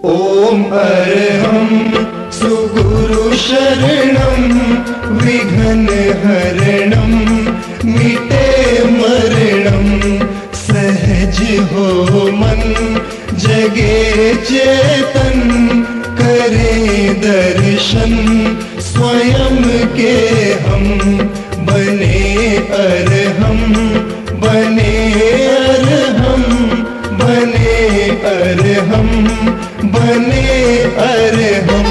ॐ अर्हं सुगुरु शरणं विघ्नहरणं मिटे मरणं सहज हो मन जगे चेतन करे दर्शन स्वयं के हम बने अर्हम बने अर्हम बने अर्हम बने अर्हम।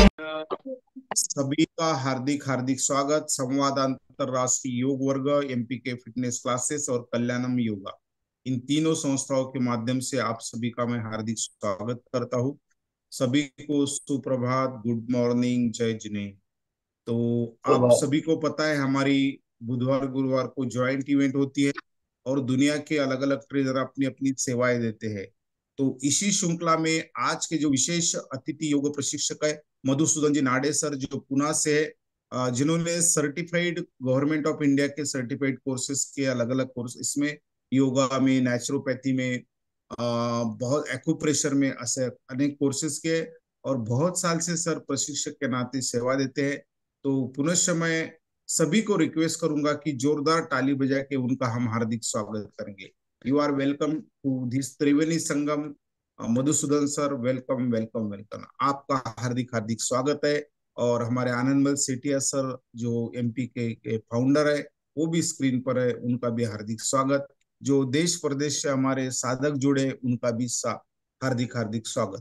सभी का हार्दिक हार्दिक स्वागत। संवाद अंतरराष्ट्रीय योग वर्ग, एमपीके फिटनेस क्लासेस और कल्याणम योगा, इन तीनों संस्थाओं के माध्यम से आप सभी का मैं हार्दिक स्वागत करता हूँ। सभी को सुप्रभात, गुड मॉर्निंग, जय जिने। तो आप सभी को पता है हमारी बुधवार गुरुवार को ज्वाइंट इवेंट होती है और दुनिया के अलग अलग ट्रेनर अपनी अपनी सेवाएं देते हैं। तो इसी श्रृंखला में आज के जो विशेष अतिथि योग प्रशिक्षक है मधुसूदन जी नाडे सर, जो पुणे से है, जिन्होंने सर्टिफाइड गवर्नमेंट ऑफ इंडिया के सर्टिफाइड कोर्सेज के अलग अलग कोर्स, इसमें योगा में, नेचुरोपैथी में, बहुत एक्यूप्रेशर में ऐसे अनेक कोर्सेज के और बहुत साल से सर प्रशिक्षक के नाते सेवा देते हैं। तो पुनः मैं सभी को रिक्वेस्ट करूंगा कि जोरदार ताली बजा के उनका हम हार्दिक स्वागत करेंगे। You are welcome to this Triveni Sangam. Madhusudan sir, welcome welcome welcome, आपका हार्दिक हार्दिक स्वागत है। और हमारे आनंदमल सेठिया सर जो एमपी के फाउंडर है, वो भी स्क्रीन पर है, उनका भी हार्दिक स्वागत। जो देश प्रदेश से हमारे साधक जुड़े, उनका भी हार्दिक हार्दिक स्वागत।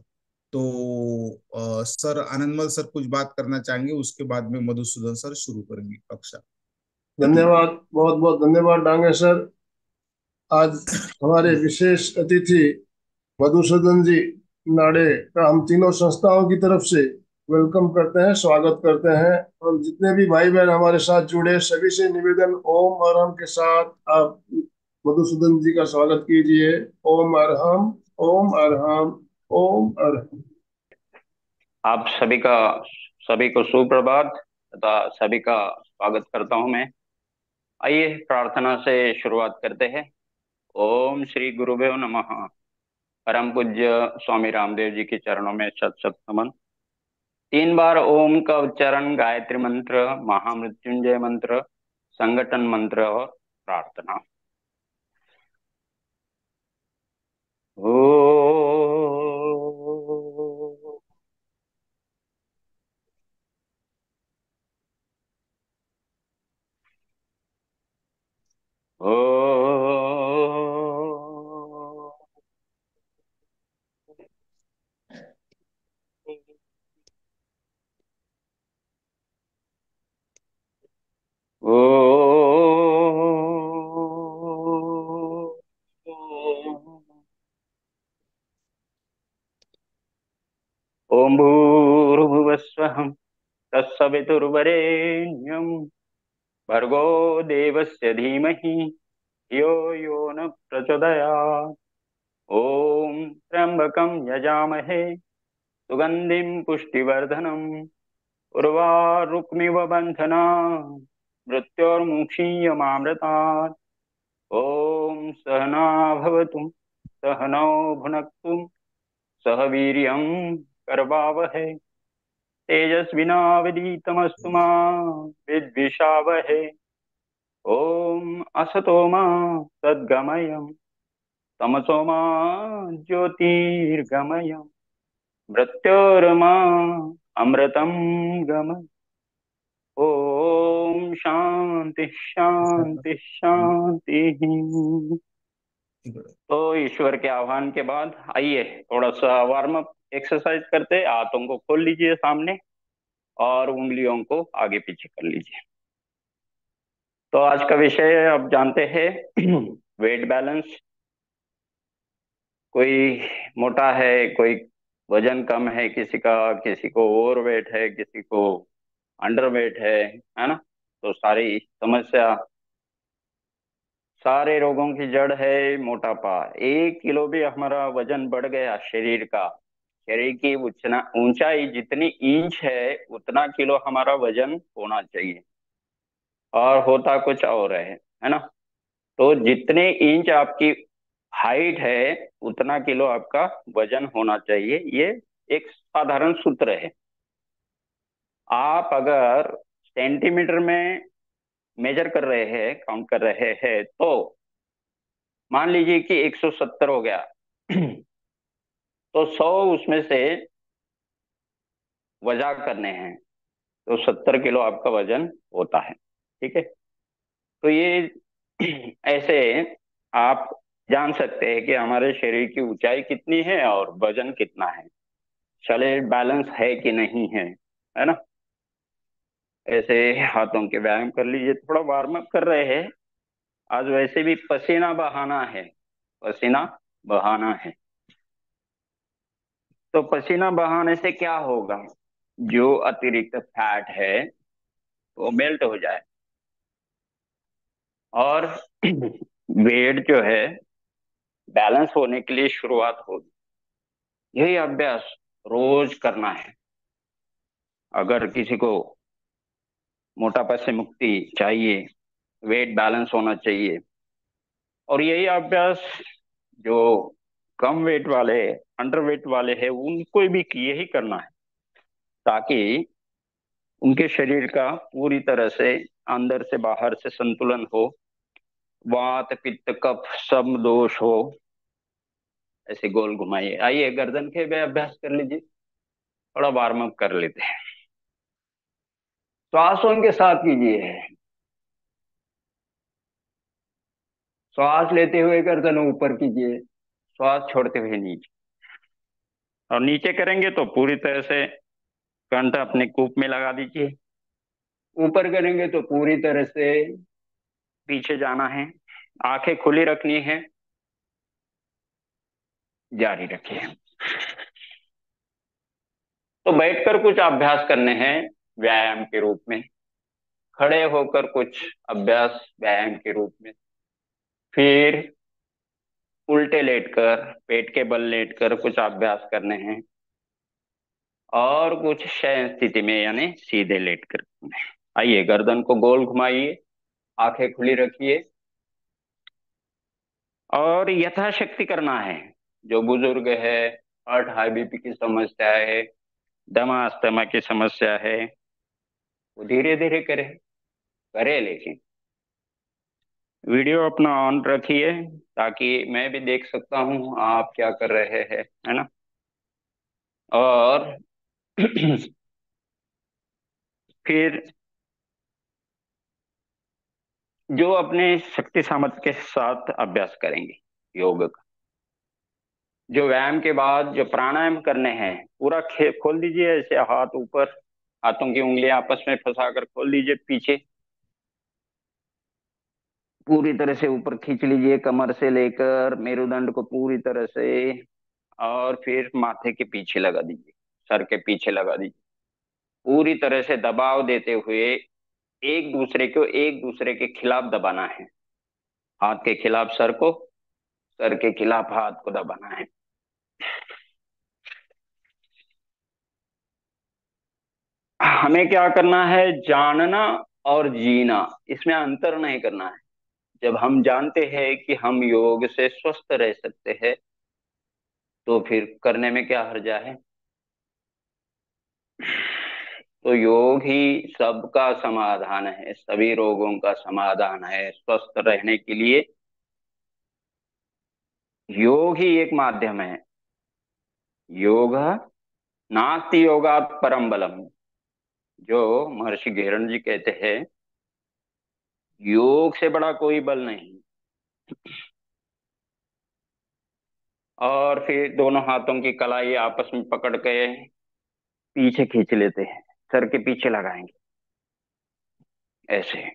तो सर आनंदमल सर कुछ बात करना चाहेंगे, उसके बाद में मधुसूदन सर शुरू करेंगे कक्षा। धन्यवाद, बहुत बहुत धन्यवाद डांगे सर। आज हमारे विशेष अतिथि मधुसूदन जी नाडे का हम तीनों संस्थाओं की तरफ से वेलकम करते हैं, स्वागत करते हैं। और जितने भी भाई बहन हमारे साथ जुड़े, सभी से निवेदन, ओम अरहम के साथ आप मधुसूदन जी का स्वागत कीजिए। ओम अरहम, ओम अरहम, ओम अरहम। आप सभी को सुप्रभात तथा सभी का स्वागत करता हूं मैं। आइए प्रार्थना से शुरुआत करते हैं। ओम श्री गुरुभ्यो नमः। परम पूज्य स्वामी रामदेव जी के चरणों में शत शत नमन। 3 बार ओम का उच्चारण, गायत्री मंत्र, महामृत्युंजय मंत्र, संगठन मंत्र और प्रार्थना। ओम भूर्भुवस्वहं तत्सवितुर्वरेण्यं भर्गो देवस्य धीमहि धियो यो न प्रचोदयात्। ओम त्र्यंबकं यजामहे सुगंधिं पुष्टिवर्धनम् उर्वारुकमिव बन्धनान् मृत्योर्मुक्षीयमामृतात्। ओम सहना भवतु सहनौ भुनक्तु सह वीर्यं करवावहै तेजस्विनावधीतमस्तु मा विद्विषावहै। ओम असतो मा सद्गमय तमसो मा ज्योतिर्गमय मृत्योर्मा अमृतं गमय। ओम शांति शांति शांति। तो ईश्वर के आह्वान के बाद आइए थोड़ा सा वार्म अप एक्सरसाइज करते। हाथों को खोल लीजिए सामने और उंगलियों को आगे पीछे कर लीजिए। तो आज का विषय आप जानते हैं, वेट बैलेंस। कोई मोटा है, कोई वजन कम है, किसी को ओवर वेट है, किसी को अंडर वेट है ना। तो सारी समस्या, सारे रोगों की जड़ है मोटापा। 1 किलो भी हमारा वजन बढ़ गया शरीर का, शरीर की ऊंचाई जितनी इंच है उतना किलो हमारा वजन होना चाहिए, और होता कुछ और है ना। तो जितने इंच आपकी हाइट है उतना किलो आपका वजन होना चाहिए। ये एक साधारण सूत्र है। आप अगर सेंटीमीटर में मेजर कर रहे हैं, काउंट कर रहे हैं, तो मान लीजिए कि 170 हो गया तो 100 उसमें से वजा करने हैं, तो 70 किलो आपका वजन होता है। ठीक है, तो ये ऐसे आप जान सकते हैं कि हमारे शरीर की ऊंचाई कितनी है और वजन कितना है, शरीर बैलेंस है कि नहीं है ना। ऐसे हाथों के व्यायाम कर लीजिए, थोड़ा वार्म अप कर रहे हैं। आज वैसे भी पसीना बहाना है, पसीना बहाना है। तो पसीना बहाने से क्या होगा, जो अतिरिक्त फैट है वो मेल्ट हो जाए और वेट जो है बैलेंस होने के लिए शुरुआत होगी। यही अभ्यास रोज करना है। अगर किसी को मोटापा से मुक्ति चाहिए, वेट बैलेंस होना चाहिए, और यही अभ्यास जो कम वेट वाले, अंडर वेट वाले हैं, उनको भी यही करना है, ताकि उनके शरीर का पूरी तरह से अंदर से बाहर से संतुलन हो, वात पित्त कफ सब दोष हो। ऐसे गोल घुमाइए। आइए गर्दन के भी अभ्यास कर लीजिए, थोड़ा वार्म अप कर लेते हैं। श्वासों के साथ कीजिए। श्वास लेते हुए गर्दन ऊपर कीजिए, श्वास छोड़ते हुए नीचे। और नीचे करेंगे तो पूरी तरह से कंठ अपने कूप में लगा दीजिए। ऊपर करेंगे तो पूरी तरह से पीछे जाना है, आंखें खुली रखनी है, जारी रखिए। तो बैठकर कुछ अभ्यास करने हैं व्यायाम के रूप में, खड़े होकर कुछ अभ्यास व्यायाम के रूप में, फिर उल्टे लेटकर, पेट के बल लेटकर कुछ अभ्यास करने हैं, और कुछ शयन स्थिति में यानी सीधे लेटकर। आइए गर्दन को गोल घुमाइए, आंखें खुली रखिए, और यथाशक्ति करना है। जो बुजुर्ग है, हार्ट हाई बीपी की समस्या है, दमा अस्थमा की समस्या है, वो धीरे धीरे करे, करे लेकिन वीडियो अपना ऑन रखिए, ताकि मैं भी देख सकता हूँ आप क्या कर रहे हैं, है ना। और फिर जो अपने शक्ति सामर्थ्य के साथ अभ्यास करेंगे योग का, जो व्यायाम के बाद जो प्राणायाम करने हैं, पूरा खोल दीजिए ऐसे, हाथ ऊपर, हाथों की उंगलियां आपस में फंसाकर खोल दीजिए पीछे, पूरी तरह से ऊपर खींच लीजिए, कमर से लेकर मेरुदंड को पूरी तरह से, और फिर माथे के पीछे लगा दीजिए, सर के पीछे लगा दीजिए, पूरी तरह से दबाव देते हुए एक दूसरे के खिलाफ दबाना है। हाथ के खिलाफ सर को, सर के खिलाफ हाथ को दबाना है। हमें क्या करना है, जानना और जीना, इसमें अंतर नहीं करना है। जब हम जानते हैं कि हम योग से स्वस्थ रह सकते हैं, तो फिर करने में क्या हर्जा है। तो योग ही सबका समाधान है, सभी रोगों का समाधान है। स्वस्थ रहने के लिए योग ही एक माध्यम है। योग नास्ति योगात् परम बलम, जो महर्षि घेरण जी कहते हैं, योग से बड़ा कोई बल नहीं। और फिर दोनों हाथों की कलाई आपस में पकड़ के पीछे खींच लेते हैं, सर के पीछे लगाएंगे ऐसे।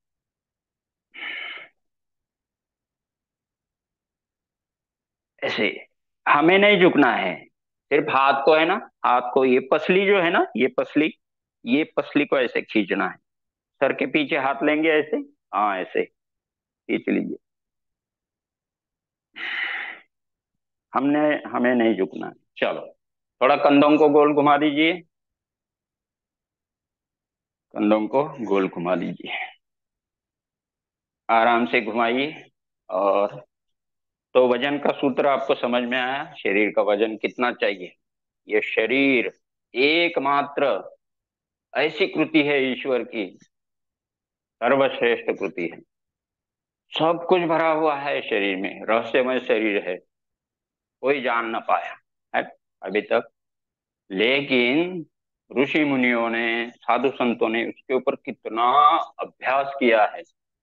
ऐसे हमें नहीं झुकना है, सिर्फ हाथ को है ना, हाथ को, ये पसली जो है ना, ये पसली को ऐसे खींचना है, सर के पीछे हाथ लेंगे ऐसे, हाँ ऐसे खींच लीजिए। हमने हमें नहीं झुकना है। चलो, थोड़ा कंधों को गोल घुमा दीजिए, कंधों को गोल घुमा दीजिए, आराम से घुमाइए। और तो वजन का सूत्र आपको समझ में आया, शरीर का वजन कितना चाहिए, ये शरीर एकमात्र ऐसी कृति है ईश्वर की, सर्वश्रेष्ठ कृति है। सब कुछ भरा हुआ है शरीर में, रहस्यमय शरीर है, कोई जान ना पाया है अभी तक। लेकिन ऋषि मुनियों ने, साधु संतों ने उसके ऊपर कितना अभ्यास किया है,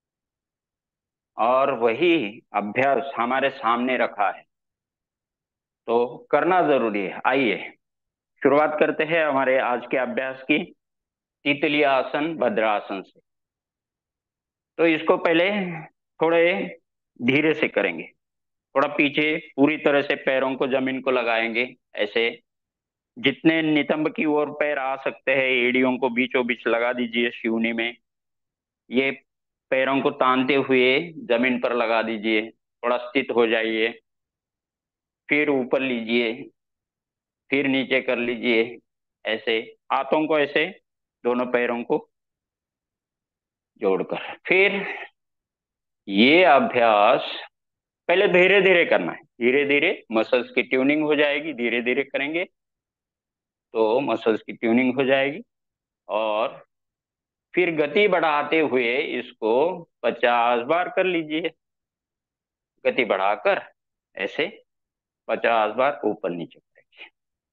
और वही अभ्यास हमारे सामने रखा है, तो करना जरूरी है। आइए शुरुआत करते हैं हमारे आज के अभ्यास की, तितली आसन भद्रासन से। तो इसको पहले थोड़े धीरे से करेंगे, थोड़ा पीछे पूरी तरह से पैरों को जमीन को लगाएंगे ऐसे, जितने नितंब की ओर पैर आ सकते हैं एड़ियों को बीचों बीच लगा दीजिए शिवनी में। ये पैरों को तानते हुए जमीन पर लगा दीजिए, थोड़ा स्थित हो जाइए, फिर ऊपर लीजिए, फिर नीचे कर लीजिए ऐसे, हाथों को ऐसे दोनों पैरों को जोड़कर। फिर ये अभ्यास पहले धीरे धीरे करना है, धीरे धीरे मसल्स की ट्यूनिंग हो जाएगी, धीरे धीरे करेंगे तो मसल्स की ट्यूनिंग हो जाएगी। और फिर गति बढ़ाते हुए इसको 50 बार कर लीजिए, गति बढ़ाकर ऐसे 50 बार ऊपर नीचे करेंगे।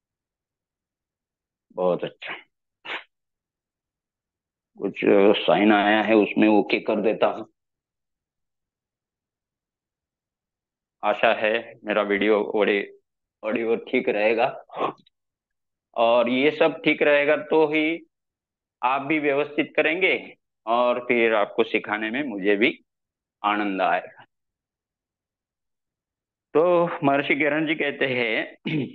बहुत अच्छा, कुछ साइन आया है उसमें ओके कर देता हूँ। आशा है मेरा वीडियो ऑडियो ठीक रहेगा, और ये सब ठीक रहेगा तो ही आप भी व्यवस्थित करेंगे, और फिर आपको सिखाने में मुझे भी आनंद आएगा। तो महर्षि किरण जी कहते हैं,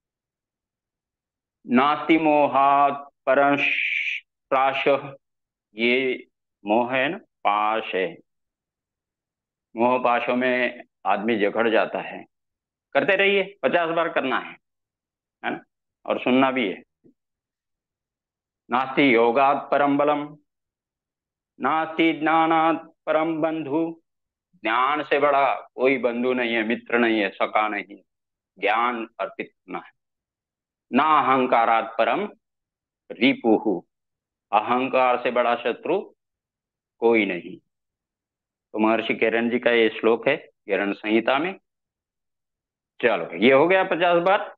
नास्ति मोहात् परं प्राशः, ये मोह है ना, पाश है, मोह पाशों में आदमी जकड़ जाता है। करते रहिए, 50 बार करना है ना, और सुनना भी है। नास्ति योगात् परम बलम, नास्ति ज्ञानात् परम बंधु, ज्ञान से बड़ा कोई बंधु नहीं है, मित्र नहीं है, सखा नहीं है, ज्ञान अर्पित करना है। ना अहंकारात् परम रिपुहु, अहंकार से बड़ा शत्रु कोई नहीं। तो महर्षि किरण जी का ये श्लोक है किरण संहिता में। चलो ये हो गया 50 बार।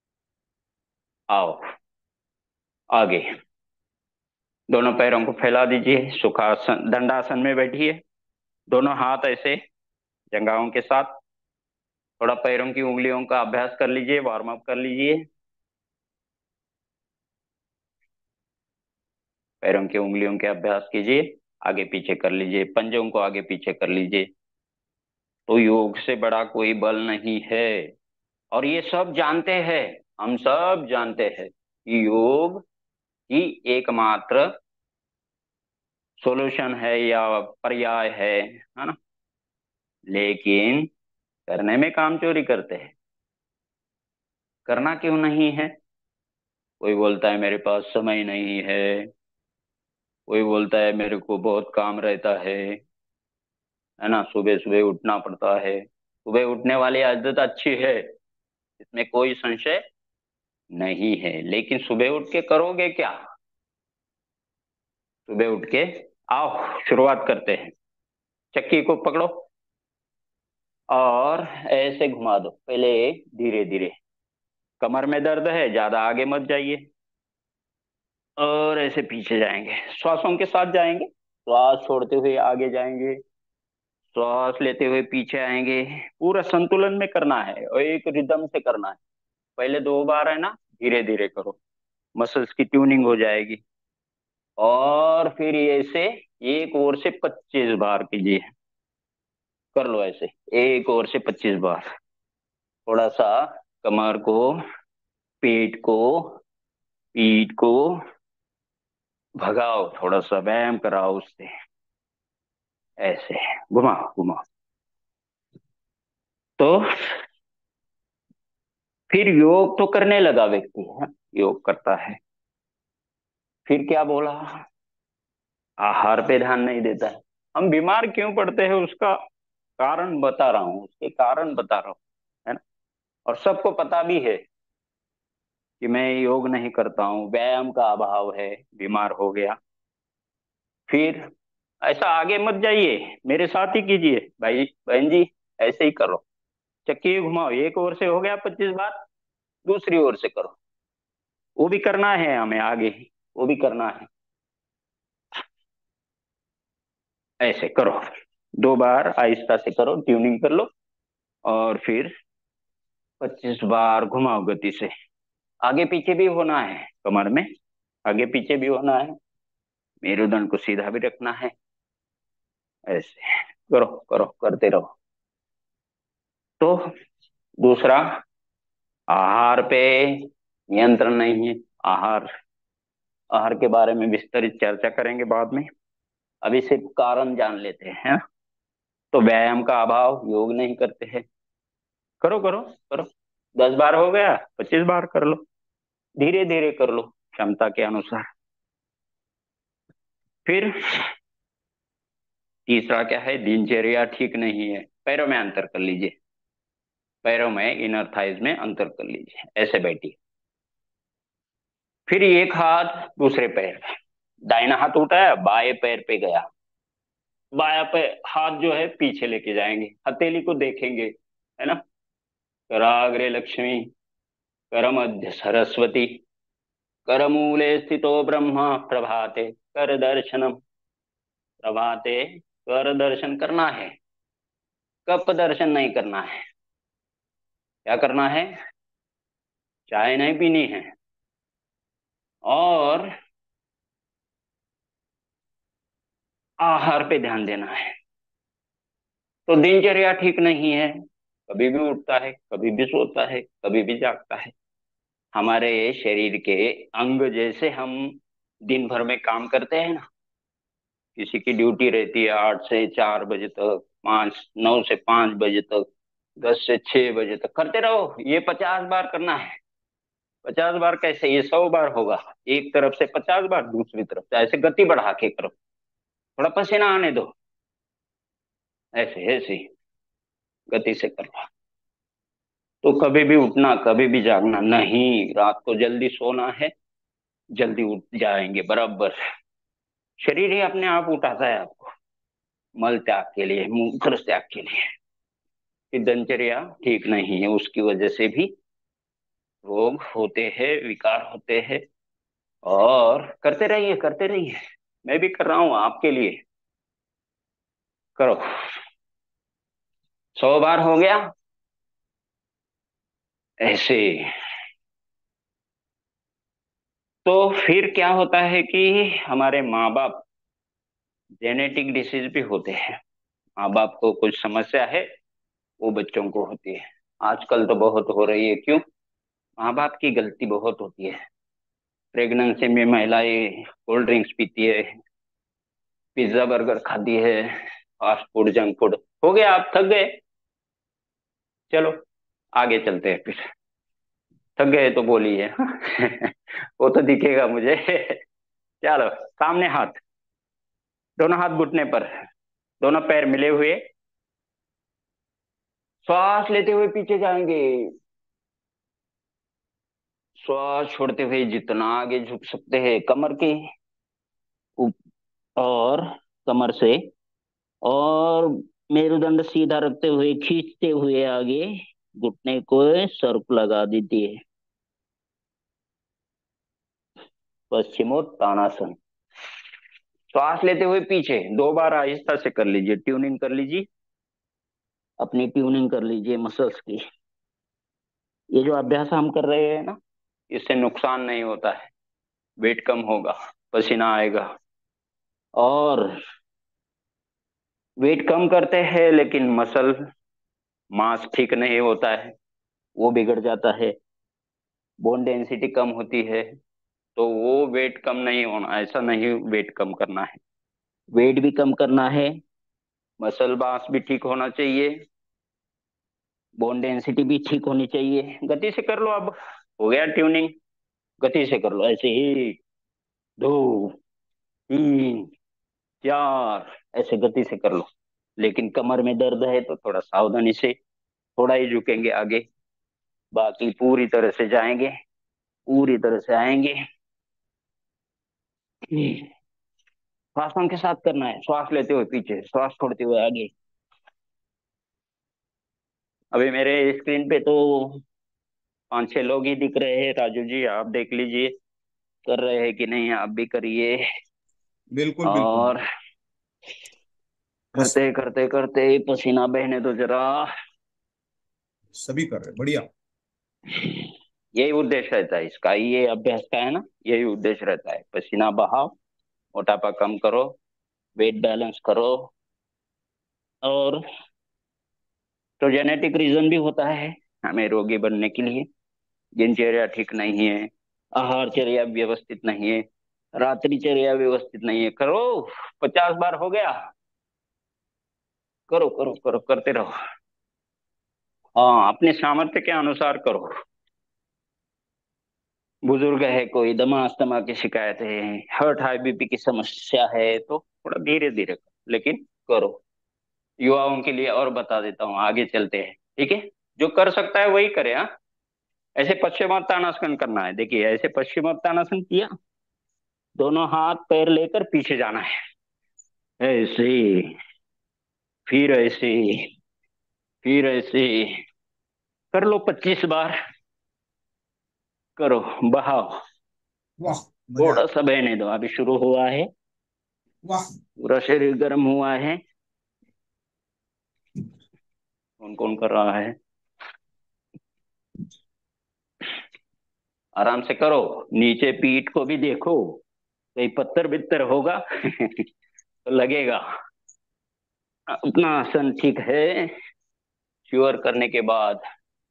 आओ आगे, दोनों पैरों को फैला दीजिए, सुखासन दंडासन में बैठिए, दोनों हाथ ऐसे जंघाओं के साथ। थोड़ा पैरों की उंगलियों का अभ्यास कर लीजिए, वार्म अप कर लीजिए। पैरों की उंगलियों के अभ्यास कीजिए, आगे पीछे कर लीजिए, पंजों को आगे पीछे कर लीजिए। तो योग से बड़ा कोई बल नहीं है, और ये सब जानते हैं, हम सब जानते हैं कि योग ही एकमात्र सॉल्यूशन है या पर्याय है ना। लेकिन करने में काम चोरी करते हैं। करना क्यों नहीं है? कोई बोलता है मेरे पास समय नहीं है, कोई बोलता है मेरे को बहुत काम रहता है ना, सुबह सुबह उठना पड़ता है। सुबह उठने वाली आदत अच्छी है, इसमें कोई संशय नहीं है, लेकिन सुबह उठ के करोगे क्या? सुबह उठ के आओ शुरुआत करते हैं। चक्की को पकड़ो और ऐसे घुमा दो, पहले धीरे धीरे। कमर में दर्द है, ज्यादा आगे मत जाइए, और ऐसे पीछे जाएंगे, श्वासों के साथ जाएंगे, श्वास छोड़ते हुए आगे जाएंगे, श्वास लेते हुए पीछे आएंगे। पूरा संतुलन में करना है और एक रिदम से करना है। पहले 2 बार है ना, धीरे धीरे करो, मसल्स की ट्यूनिंग हो जाएगी। और फिर ऐसे एक ओर से 25 बार कीजिए, कर लो ऐसे, एक ओर से 25 बार। थोड़ा सा कमर को, पेट को, पीठ को भगाओ, थोड़ा सा व्यायाम कराओ उससे, ऐसे घुमाओ घुमाओ। तो फिर योग तो करने लगा व्यक्ति है, योग करता है, फिर क्या बोला? आहार पे ध्यान नहीं देता है। हम बीमार क्यों पड़ते हैं उसका कारण बता रहा हूँ, उसके कारण बता रहा हूँ, है ना। और सबको पता भी है, कि मैं योग नहीं करता हूँ, व्यायाम का अभाव है, बीमार हो गया, फिर ऐसा आगे मत जाइए, मेरे साथ ही कीजिए भाई बहन जी, ऐसे ही करो। चक्की घुमाओ, एक ओर से हो गया 25 बार, दूसरी ओर से करो। वो भी करना है हमें आगे, वो भी करना है। ऐसे करो, 2 बार आहिस्ता से करो, ट्यूनिंग कर लो, और फिर 25 बार घुमाओ गति से। आगे पीछे भी होना है कमर में, आगे पीछे भी होना है, मेरुदंड को सीधा भी रखना है। ऐसे करो करो, करते रहो। तो दूसरा, आहार पे नियंत्रण नहीं है। आहार आहार के बारे में विस्तारित चर्चा करेंगे बाद में, अभी सिर्फ कारण जान लेते हैं। तो व्यायाम का अभाव, योग नहीं करते हैं। करो करो करो, 10 बार हो गया, 25 बार कर लो, धीरे धीरे कर लो, क्षमता के अनुसार। फिर तीसरा क्या है, दिनचर्या ठीक नहीं है। पैरों में अंतर कर लीजिए, पैरों में, इनर थाइज में अंतर कर लीजिए, ऐसे बैठिए। फिर एक हाथ दूसरे पैर पे, दाहिना हाथ उठाया, बाएं पैर पे गया, बाया पे हाथ जो है पीछे लेके जाएंगे, हथेली को देखेंगे, है ना। कराग्रे लक्ष्मी, करमध्य सरस्वती, करमूले स्थितो ब्रह्म, प्रभाते कर दर्शनम। प्रभाते कर दर्शन करना है, कप दर्शन नहीं करना है। क्या करना है, चाय नहीं पीनी है, और आहार पे ध्यान देना है। तो दिनचर्या ठीक नहीं है, कभी भी उठता है, कभी भी सोता है, कभी भी जागता है। हमारे शरीर के अंग जैसे हम दिन भर में काम करते हैं ना, किसी की ड्यूटी रहती है 8 से 4 बजे तक, 9 से 5 बजे तक, 10 से 6 बजे तक, करते रहो। ये 50 बार करना है। 50 बार कैसे, ये 100 बार होगा। एक तरफ से 50 बार, दूसरी तरफ से ऐसे गति बढ़ा के करो, थोड़ा पसीना आने दो, ऐसे ऐसे गति से करो। तो कभी भी उठना, कभी भी जागना नहीं, रात को जल्दी सोना है, जल्दी उठ जाएंगे बराबर। शरीर ही अपने आप उठाता है आपको, मल त्याग के लिए, मूत्र त्याग के लिए। कि दिनचर्या ठीक नहीं है, उसकी वजह से भी रोग होते हैं, विकार होते हैं। और करते रहिए, करते रहिए, मैं भी कर रहा हूं आपके लिए। करो, 100 बार हो गया ऐसे। तो फिर क्या होता है कि हमारे माँ बाप, जेनेटिक डिसीज भी होते हैं। माँ बाप को कुछ समस्या है, वो बच्चों को होती है। आजकल तो बहुत हो रही है, क्यों, माँ बाप की गलती बहुत होती है। प्रेगनेंसी में महिलाएं कोल्ड ड्रिंक्स पीती है, पिज्जा बर्गर खाती है, फास्ट फूड, जंक फूड। हो गया, आप थक गए, चलो आगे चलते हैं फिर। थक गए तो बोलिए। वो तो दिखेगा मुझे। चलो, सामने हाथ, दोनों हाथ घुटने पर, दोनों पैर मिले हुए, श्वास लेते हुए पीछे जाएंगे, श्वास छोड़ते हुए जितना आगे झुक सकते हैं कमर के और कमर से, और मेरुदंड सीधा रखते हुए खींचते हुए आगे घुटने को सर्क लगा दीजिए। पश्चिमोत्तानासन। श्वास लेते हुए पीछे 2 बार आहिस्ता से कर लीजिए, ट्यूनिंग कर लीजिए, अपनी ट्यूनिंग कर लीजिए मसल्स की। ये जो अभ्यास हम कर रहे हैं ना, इससे नुकसान नहीं होता है, वेट कम होगा, पसीना आएगा। और वेट कम करते हैं लेकिन मसल मास ठीक नहीं होता है, वो बिगड़ जाता है, बोन डेंसिटी कम होती है। तो वो वेट कम नहीं होना, ऐसा नहीं वेट कम करना है, वेट भी कम करना है, मसल मास भी ठीक होना चाहिए, बोन डेंसिटी भी ठीक होनी चाहिए। गति से कर लो, अब हो गया ट्यूनिंग, गति से कर लो ऐसे ही, 2, 3, 4, ऐसे गति से कर लो। लेकिन कमर में दर्द है तो थोड़ा सावधानी से, थोड़ा ही झुकेंगे आगे, बाकी पूरी तरह से जाएंगे पूरी तरह से आएंगे। श्वासों के साथ करना है, श्वास लेते हुए पीछे, श्वास छोड़ते हुए आगे। अभी मेरे स्क्रीन पे तो 5-6 लोग ही दिख रहे हैं। राजू जी आप देख लीजिए कर रहे हैं कि नहीं, आप भी करिए। बिल्कुल बिल्कुल। और बस करते करते करते पसीना बहने तो जरा। सभी कर रहे हैं, बढ़िया। यही उद्देश्य रहता है इसका, ये अभ्यास का है ना, यही उद्देश्य रहता है। पसीना बहाओ, मोटापा कम करो, वेट बैलेंस करो। और तो जेनेटिक रीजन भी होता है हमें रोगी बनने के लिए। दिनचर्या ठीक नहीं है, आहारचर्या व्यवस्थित नहीं है, रात्रिचर्या व्यवस्थित नहीं है। करो, 50 बार हो गया, करो करो करो, करते रहो। हाँ, अपने सामर्थ्य के अनुसार करो। बुजुर्ग है कोई, दमा अस्थमा की शिकायत है, हार्ट हाई बीपी की समस्या है, तो थोड़ा धीरे धीरे करो, लेकिन करो। युवाओं के लिए और बता देता हूँ, आगे चलते हैं, ठीक है। जो कर सकता है वही करे। हाँ, ऐसे पश्चिमोत्तानासन करना है। देखिए ऐसे पश्चिमोत्तानासन किया, दोनों हाथ पैर लेकर पीछे जाना है, ऐसे, फिर ऐसे, फिर ऐसे। कर लो 25 बार। करो, बहाओ। वाह, मजा आ थोड़ा सा बहने दो, अभी शुरू हुआ है, वाह। पूरा शरीर गर्म हुआ है। कौन कौन कर रहा है? आराम से करो, नीचे पीठ को भी देखो, कहीं पत्थर बित्तर होगा तो लगेगा। अपना आसन ठीक है, श्योर करने के बाद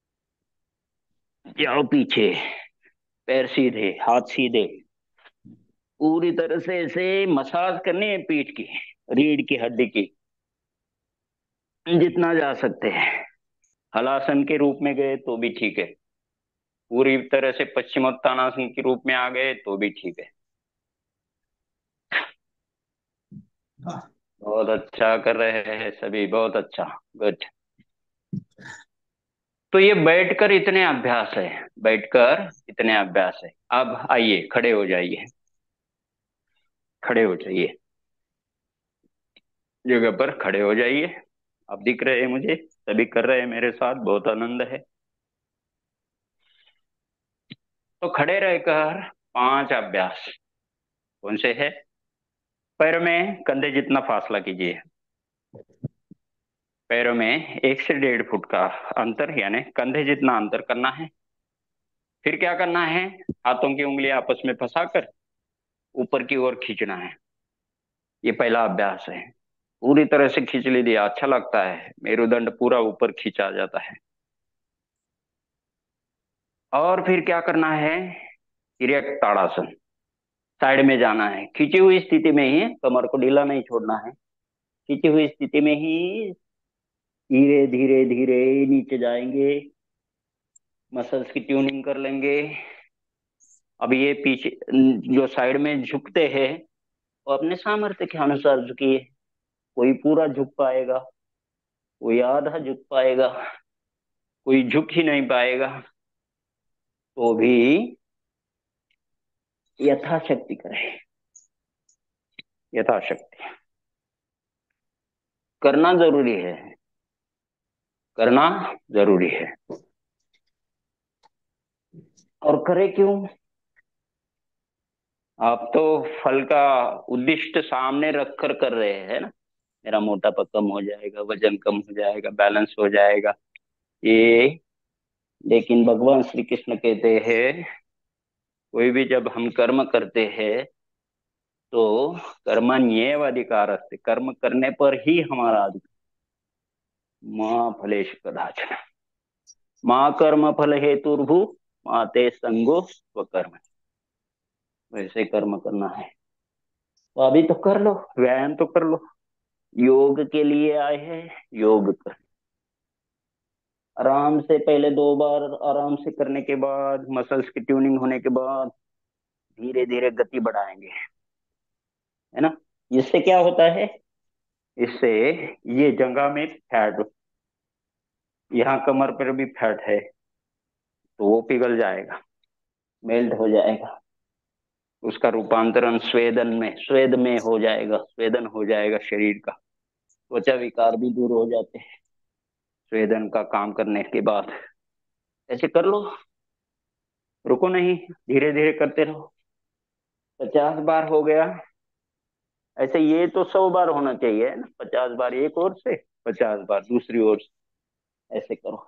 जाओ पीछे, पैर सीधे, हाथ सीधे, पूरी तरह से ऐसे मसाज करनी है पीठ की, रीढ़ की हड्डी की, जितना जा सकते हैं। हलासन के रूप में गए तो भी ठीक है, पूरी तरह से पश्चिमोत्तानासन के रूप में आ गए तो भी ठीक है। हाँ, बहुत अच्छा कर रहे हैं सभी, बहुत अच्छा, गुड। तो ये बैठकर इतने अभ्यास है, बैठकर इतने अभ्यास है। अब आइए खड़े हो जाइए, खड़े हो जाइए, जगह पर खड़े हो जाइए। आप दिख रहे हैं मुझे, सभी कर रहे हैं मेरे साथ, बहुत आनंद है। तो खड़े रहकर 5 अभ्यास कौन से है? पैरों में कंधे जितना फासला कीजिए, पैरों में 1 से 1.5 फुट का अंतर, यानी कंधे जितना अंतर करना है। फिर क्या करना है? हाथों की उंगलियां आपस में फंसाकर ऊपर की ओर खींचना है। ये पहला अभ्यास है। पूरी तरह से खींच लीजिए, अच्छा लगता है, मेरुदंड पूरा ऊपर खींचा जाता है। और फिर क्या करना है? तिर्यक ताड़ासन, साइड में जाना है, खींची हुई स्थिति में ही, कमर को ढीला नहीं छोड़ना है। खींची हुई स्थिति में ही धीरे धीरे धीरे नीचे जाएंगे, मसल्स की ट्यूनिंग कर लेंगे। अब ये पीछे जो साइड में झुकते हैं, वो अपने सामर्थ्य के अनुसार झुकिए। कोई पूरा झुक पाएगा, कोई आधा झुक पाएगा, कोई झुक ही नहीं पाएगा, तो भी यथाशक्ति करें, यथाशक्ति। करना जरूरी है, करना जरूरी है। और करे क्यों? आप तो फल का उद्दिष्ट सामने रखकर कर रहे हैं ना, मेरा मोटापा कम हो जाएगा, वजन कम हो जाएगा, बैलेंस हो जाएगा, ये। लेकिन भगवान श्री कृष्ण कहते हैं, कोई भी जब हम कर्म करते हैं तो कर्मण्येव अधिकारस्ते, कर्म करने पर ही हमारा अधिकार। माँ फलेश कदाचन, माँ कर्म फल हेतुर्भु, माँ ते संगो स्वकर्म। वैसे कर्म करना है, तो अभी तो कर लो, व्यायाम तो कर लो। योग के लिए आए हैं, योग कर। आराम से पहले 2 बार आराम से करने के बाद, मसल्स की ट्यूनिंग होने के बाद, धीरे धीरे गति बढ़ाएंगे, है ना। इससे क्या होता है? इससे ये जगह में फैट, यहाँ कमर पर भी फैट है, तो वो पिघल जाएगा। मेल्ट हो जाएगा, उसका रूपांतरण स्वेद में हो जाएगा, स्वेदन हो जाएगा शरीर का। त्वचा विकार भी दूर हो जाते हैं स्वेदन का काम करने के बाद। ऐसे कर लो, रुको नहीं, धीरे धीरे करते रहो। 50 बार हो गया। ऐसे ये तो 100 बार होना चाहिए ना, 50 बार एक ओर से, 50 बार दूसरी ओर से, ऐसे करो।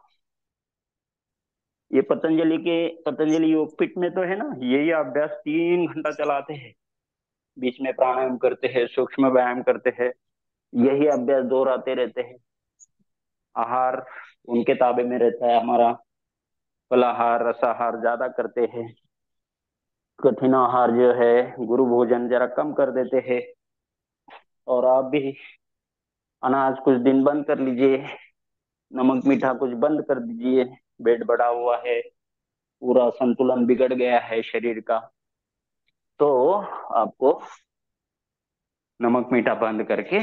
ये पतंजलि योगपीठ में तो है ना, यही अभ्यास 3 घंटा चलाते हैं। बीच में प्राणायाम करते हैं, सूक्ष्म व्यायाम करते हैं, यही अभ्यास दोहराते रहते हैं। आहार उनके ताबे में रहता है हमारा, फलाहार रसाहार ज्यादा करते हैं, कठिन आहार जो है गुरु भोजन जरा कम कर देते हैं। और आप भी अनाज कुछ दिन बंद कर लीजिए, नमक मीठा कुछ बंद कर दीजिए। वेट बढ़ा हुआ है, पूरा संतुलन बिगड़ गया है शरीर का, तो आपको नमक मीठा बंद करके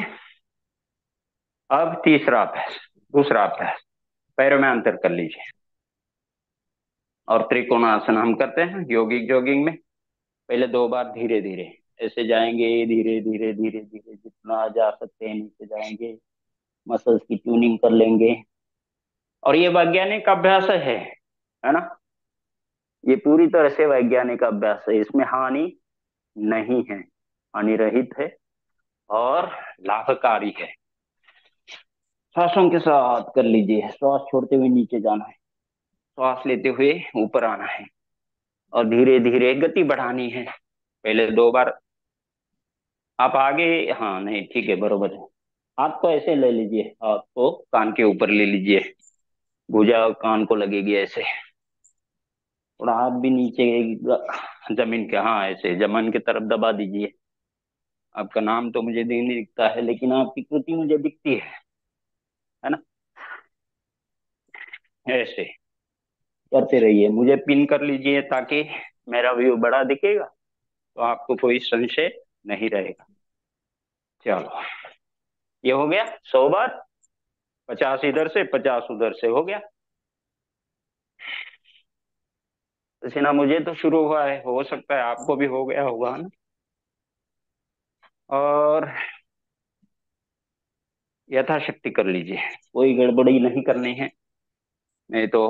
अब तीसरा अभ्यास, दूसरा अभ्यास, पैरों में अंतर कर लीजिए। और त्रिकोणासन हम करते हैं योगिक जॉगिंग में। पहले 2 बार धीरे धीरे ऐसे जाएंगे, धीरे धीरे धीरे धीरे जितना जा सकते हैं नीचे जाएंगे, मसल्स की ट्यूनिंग कर लेंगे। और ये वैज्ञानिक अभ्यास है ना, ये पूरी तरह से वैज्ञानिक अभ्यास है, इसमें हानि नहीं है, हानि रहित है और लाभकारी है। सांसों के साथ कर लीजिए, श्वास छोड़ते हुए नीचे जाना है, श्वास लेते हुए ऊपर आना है, और धीरे धीरे गति बढ़ानी है। पहले 2 बार आप आगे, हाँ नहीं ठीक है, बरोबर है। हाथ को ऐसे ले लीजिए, हाथ को कान के ऊपर ले लीजिए, भुजा कान को लगेगी ऐसे, थोड़ा हाथ भी नीचे जमीन के, हाँ ऐसे जमीन की तरफ दबा दीजिए। आपका नाम तो मुझे नहीं दिखता है, लेकिन आपकी कृति मुझे दिखती है ना। ऐसे करते रहिए, मुझे पिन कर लीजिए ताकि मेरा व्यू बड़ा दिखेगा, तो आपको कोई संशय नहीं रहेगा। चलो, ये हो गया 100 बार, 50 इधर से 50 उधर से, हो गया। पसीना मुझे तो शुरू हुआ है, हो सकता है आपको भी हो गया होगा ना। और यथाशक्ति कर लीजिए, कोई गड़बड़ी नहीं करनी है, नहीं तो।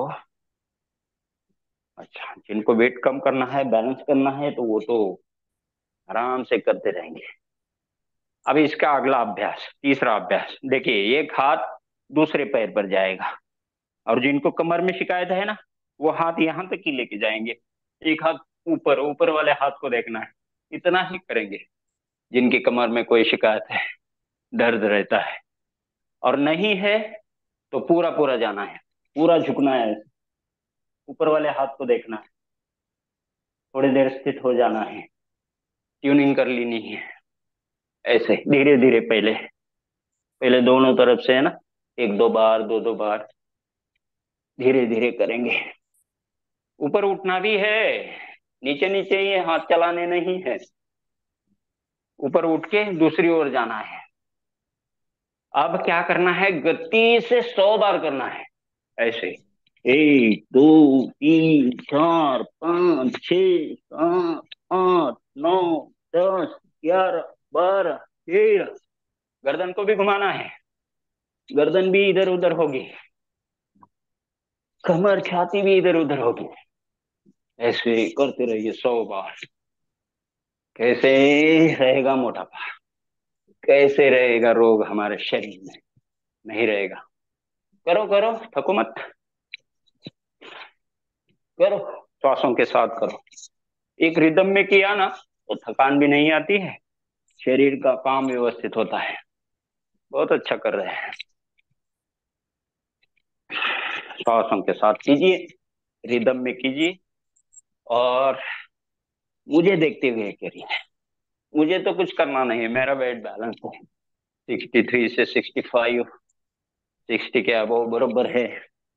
अच्छा, जिनको वेट कम करना है, बैलेंस करना है, तो वो तो आराम से करते रहेंगे। अभी इसका अगला अभ्यास, तीसरा अभ्यास देखिए, एक हाथ दूसरे पैर पर जाएगा, और जिनको कमर में शिकायत है ना, वो हाथ यहां तक ही लेके जाएंगे। एक हाथ ऊपर, ऊपर वाले हाथ को देखना है, इतना ही करेंगे। जिनकी कमर में कोई शिकायत है, दर्द रहता है और नहीं है, तो पूरा पूरा जाना है, पूरा झुकना है, ऊपर वाले हाथ को देखना है, थोड़ी देर स्थित हो जाना है, ट्यूनिंग कर लेनी है। ऐसे धीरे धीरे, पहले पहले दोनों तरफ से है ना, 1-2 बार, 2-2 बार, धीरे धीरे करेंगे। ऊपर उठना भी है, नीचे नीचे ये हाथ चलाने नहीं है, ऊपर उठ के दूसरी ओर जाना है। अब क्या करना है, गति से 100 बार करना है। ऐसे 1 2 3 4 5 6 7 8 9 10 11 12 13। गर्दन को भी घुमाना है, गर्दन भी इधर उधर होगी, कमर छाती भी इधर उधर होगी। ऐसे करते रहिए 100 बार। कैसे रहेगा मोटापा, कैसे रहेगा रोग हमारे शरीर में, नहीं रहेगा। करो करो, थको मत, करो, श्वासों के साथ करो। एक रिदम में किया ना, तो थकान भी नहीं आती है, शरीर का काम व्यवस्थित होता है। बहुत अच्छा कर रहे हैं, श्वासों के साथ कीजिए, रिदम में कीजिए, और मुझे देखते हुए करिए। मुझे तो कुछ करना नहीं है, मेरा वेट बैलेंस है, 63 से 65, 60 के अबव बरोबर है,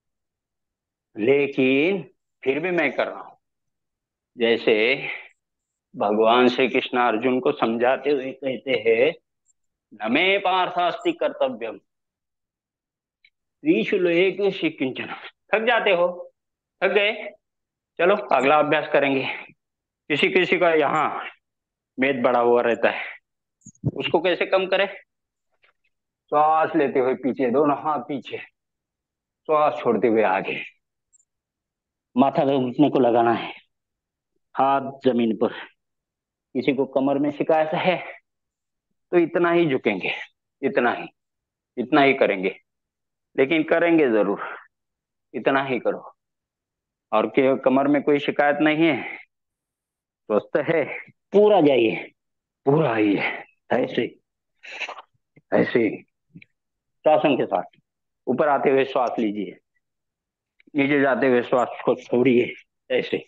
लेकिन फिर भी मैं कर रहा हूं। जैसे भगवान श्री कृष्ण अर्जुन को समझाते हुए कहते हैं, न मे पार्थास्ति कर्तव्यम त्रिषु लोकेषु किंचन। थक जाते हो, थक गए, चलो अगला अभ्यास करेंगे। किसी किसी का यहाँ मेद बढ़ा हुआ रहता है, उसको कैसे कम करें? श्वास लेते हुए पीछे, दोनों हाथ पीछे, श्वास छोड़ते हुए आगे, माथा घुटने को लगाना है, हाथ जमीन पर। किसी को कमर में शिकायत है तो इतना ही झुकेंगे, इतना ही, इतना ही करेंगे, लेकिन करेंगे जरूर, इतना ही करो। और कमर में कोई शिकायत नहीं है, स्वस्थ है, पूरा जाइए, पूरा आइए, ऐसे, ऐसे, श्वासों के साथ। ऊपर आते हुए श्वास लीजिए, नीचे जाते हुए श्वास को छोड़िए, ऐसे।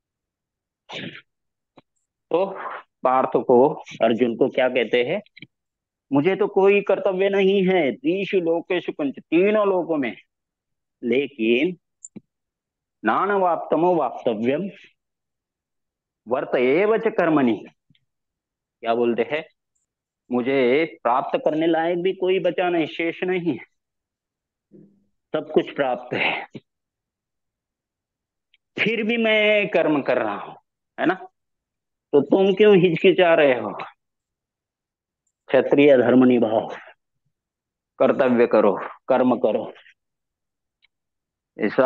तो पार्थ को, अर्जुन को क्या कहते हैं? मुझे तो कोई कर्तव्य नहीं है त्रिषु लोकेषु पंच, तीनों लोकों में, लेकिन नानवाप्तमो वाप्तव्यम वर्त एव च कर्मणि। क्या बोलते हैं? मुझे प्राप्त करने लायक भी कोई बचा नहीं, शेष नहीं, सब कुछ प्राप्त है, फिर भी मैं कर्म कर रहा हूं, है ना? तो तुम क्यों हिचकिचा रहे हो? क्षत्रिय धर्म निभाओ, कर्तव्य करो, कर्म करो, ऐसा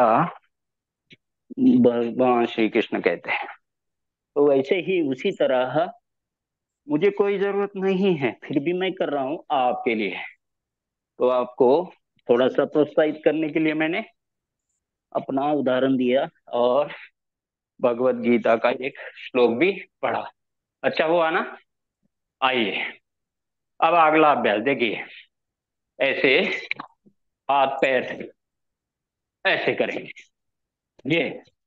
भगवान श्री कृष्ण कहते हैं। तो वैसे ही उसी तरह मुझे कोई जरूरत नहीं है, फिर भी मैं कर रहा हूं आपके लिए। तो आपको थोड़ा सा प्रोत्साहित करने के लिए मैंने अपना उदाहरण दिया और भगवत गीता का एक श्लोक भी पढ़ा। अच्छा हुआ ना? आइए अब अगला अभ्यास देखिए। ऐसे हाथ पैर ऐसे करेंगे, ये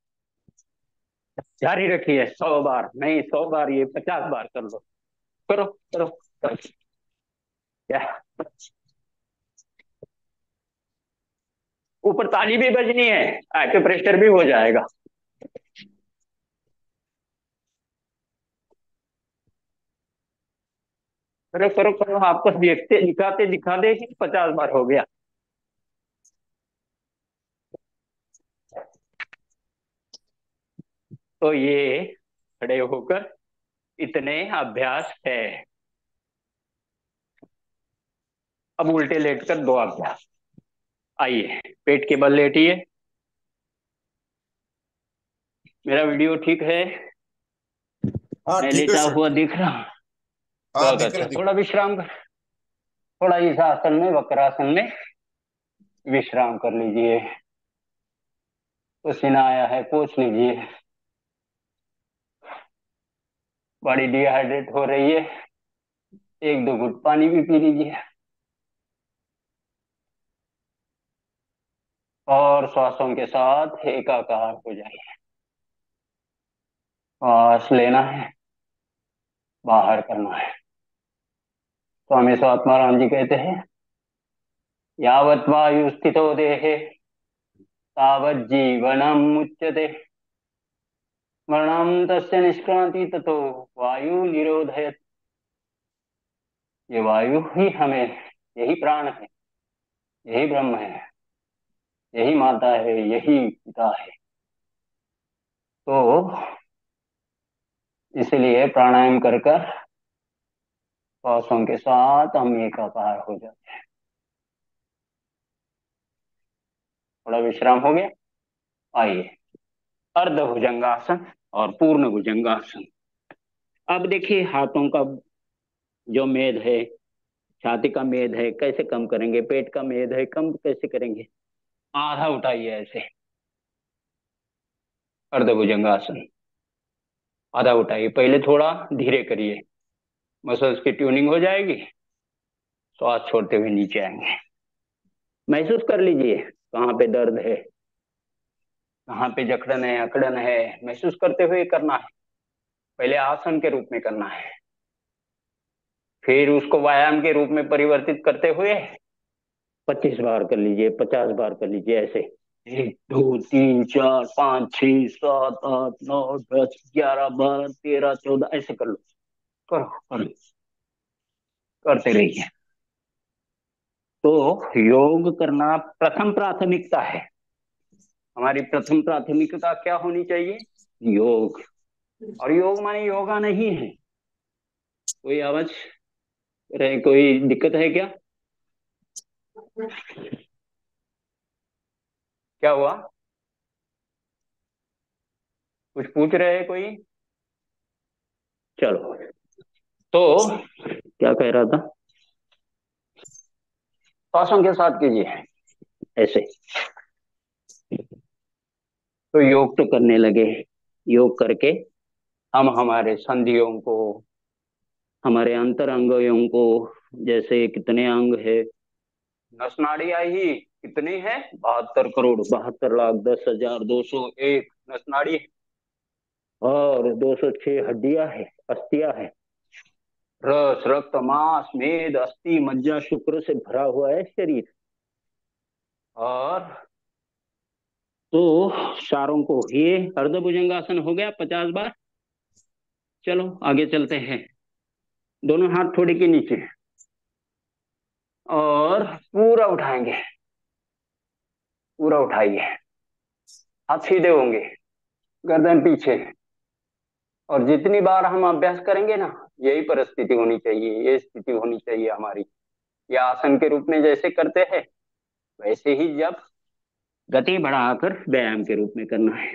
जारी रखिए। 100 बार नहीं, 100 बार, ये 50 बार कर लो। करो करो, करो। क्या, ऊपर ताली भी बजनी है, एक्यूप्रेशर भी हो जाएगा। करो करो करो, आपको देखते दिखाते दिखाते 50 बार हो गया। तो ये खड़े होकर इतने अभ्यास है। अब उल्टे लेटकर 2 अभ्यास। आइए पेट के बल लेटिए। मेरा वीडियो ठीक है? हाँ मैं ठीक है लेटा सर, हुआ ठीक। दिख रहा? हाँ बहुत दिख रहा अच्छा, दिख थोड़ा विश्राम कर, थोड़ा इस आसन में, वक्रासन में विश्राम कर लीजिए। पसीना आया है, पोंछ लीजिए। बॉडी डिहाइड्रेट हो रही है, 1-2 घुट पानी भी पी लीजिए। और श्वासों के साथ एकाकार हो जाइए। श्वास लेना है, बाहर करना है। स्वामी स्वात्माराम जी कहते हैं, यावत् वायु स्थितो देहे तावत् जीवनम मुच्यते, मरणम तस्य निष्क्रांति ततो वायु निरोधयत्। ये वायु ही हमें, यही प्राण है, यही ब्रह्म है, यही माता है, यही पिता है। तो इसलिए प्राणायाम कर कर श्वासों के साथ हम एकाकार हो जाते हैं। थोड़ा विश्राम हो गया। आइए अर्ध भुजंगासन और पूर्ण भुजंगासन। अब देखिए हाथों का जो मेद है, छाती का मेद है, कैसे कम करेंगे? पेट का मेद है, कम कैसे करेंगे? आधा उठाइए ऐसे, अर्ध भुजंगासन। आधा उठाइए, पहले थोड़ा धीरे करिए, मसल्स की ट्यूनिंग हो जाएगी। श्वास छोड़ते हुए नीचे आएंगे। महसूस कर लीजिए कहाँ पे दर्द है, कहाँ पे जकड़न है, अकड़न है, महसूस करते हुए करना है। पहले आसन के रूप में करना है, फिर उसको व्यायाम के रूप में परिवर्तित करते हुए 25 बार कर लीजिए, 50 बार कर लीजिए, ऐसे 1 2 3 4 5 6 7 8 9 10 11 12 13 14 ऐसे कर लो। करो करो, करते रहिए। तो योग करना प्रथम प्राथमिकता है। हमारी प्रथम प्राथमिकता क्या होनी चाहिए? योग। और योग माने योगा नहीं है। कोई आवाज रहे, कोई दिक्कत है क्या? क्या हुआ? कुछ पूछ रहे हैं कोई? चलो, तो क्या कह रहा था? श्वासों के साथ कीजिए ऐसे। तो योग तो करने लगे। योग करके हम हमारे संधियों को, हमारे अंतर अंगों को, जैसे कितने अंग है, नस नाड़ियां ही कितनी है? 72 करोड़, 72,10,201 नस नाड़ी है। और 206 हड्डियां है, अस्थियां है। रस, रक्त, मांस, मेद, अस्थि, मज्जा, शुक्र से भरा हुआ है शरीर। और तो चारों को, ये अर्ध भुजंगासन हो गया 50 बार। चलो आगे चलते हैं। दोनों हाथ थोड़ी के नीचे और पूरा उठाएंगे। पूरा उठाइए, हाथ सीधे होंगे, गर्दन पीछे। और जितनी बार हम अभ्यास करेंगे ना, यही परिस्थिति होनी चाहिए, ये स्थिति होनी चाहिए हमारी। या आसन के रूप में जैसे करते हैं, वैसे ही जब गति बढ़ाकर व्यायाम के रूप में करना है,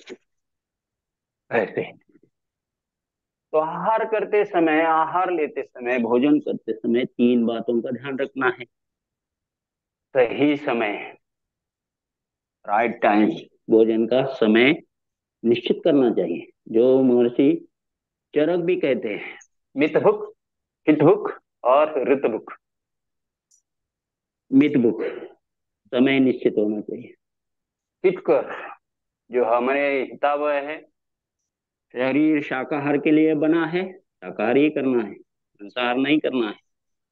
ऐसे। तो आहार करते समय, आहार लेते समय, भोजन करते समय 3 बातों का ध्यान रखना है। सही समय, राइट टाइम, भोजन का समय निश्चित करना चाहिए, जो महर्षि चरक भी कहते हैं। मित भुक, हित भुक और ऋत भुक। मित भुक, समय निश्चित होना चाहिए। हित कर, जो हमारे हितावह है, शरीर शाकाहार के लिए बना है, शाकाहार ही करना है, मांसाहार नहीं करना है।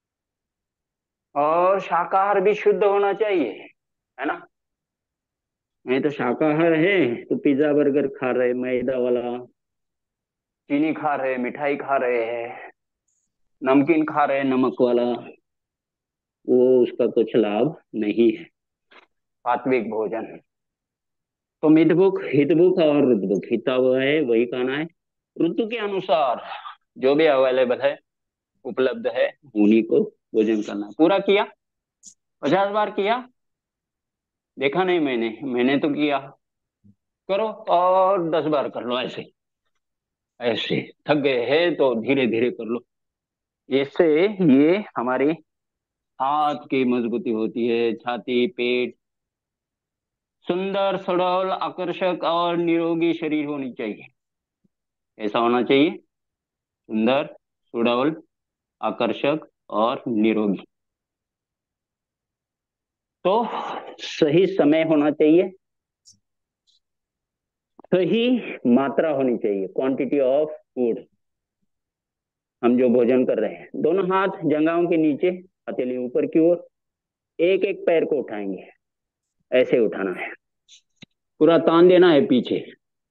और शाकाहार भी शुद्ध होना चाहिए, है ना? नहीं तो शाकाहार है तो पिज्जा बर्गर खा रहे, मैदा वाला, चीनी खा रहे, मिठाई खा रहे हैं, नमकीन खा रहे, नमक वाला, वो उसका कुछ लाभ नहीं है। सात्विक भोजन। तो मितभुक, हितभुक और रुद्रभुक। हिता हुआ है वही खाना है, ऋतु के अनुसार जो भी अवेलेबल है, उपलब्ध है, उन्हीं को भोजन करना है। पूरा किया? 50 बार किया? देखा नहीं मैंने, मैंने तो किया। करो और 10 बार कर लो ऐसे। ऐसे थक गए हैं तो धीरे धीरे कर लो। इससे ये हमारी हाथ की मजबूती होती है, छाती, पेट। सुंदर, सुडौल, आकर्षक और निरोगी शरीर होनी चाहिए। ऐसा होना चाहिए, सुंदर, सुडौल, आकर्षक और निरोगी। तो सही समय होना चाहिए, सही मात्रा होनी चाहिए, क्वांटिटी ऑफ फूड। हम जो भोजन कर रहे हैं, दोनों हाथ जंघाओं के नीचे, हथेली ऊपर की ओर। एक एक पैर को उठाएंगे, ऐसे उठाना है, पूरा तान देना है पीछे।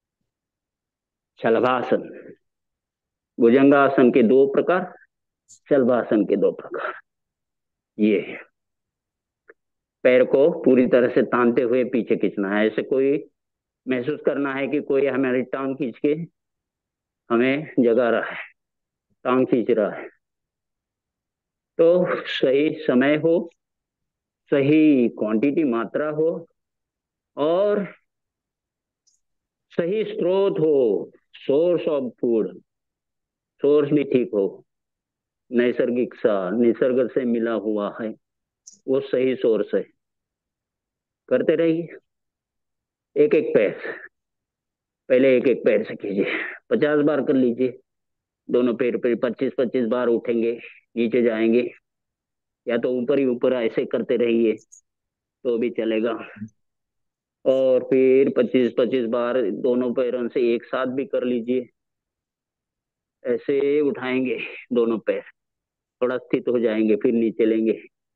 शलभासन। भुजंगासन के 2 प्रकार, शलभासन के 2 प्रकार। ये पैर को पूरी तरह से तानते हुए पीछे खींचना है। ऐसे कोई महसूस करना है कि कोई हमारी टांग खींच के हमें जगा रहा है, टांग खींच रहा है। तो सही समय हो, सही क्वांटिटी, मात्रा हो, और सही स्रोत हो, सोर्स ऑफ फूड। सोर्स भी ठीक हो, नैसर्गिक सा, निसर्ग से मिला हुआ है, वो सही सोर्स है। करते रहिए, एक एक पैर, पहले एक एक पैर से कीजिए। 50 बार कर लीजिए। दोनों पैर पे 25-25 बार उठेंगे, नीचे जाएंगे, या तो ऊपर ही ऊपर ऐसे करते रहिए तो भी चलेगा। और फिर 25-25 बार दोनों पैरों से एक साथ भी कर लीजिए। ऐसे उठाएंगे दोनों पैर, थोड़ा स्थित हो जाएंगे, फिर नीचे लेंगे।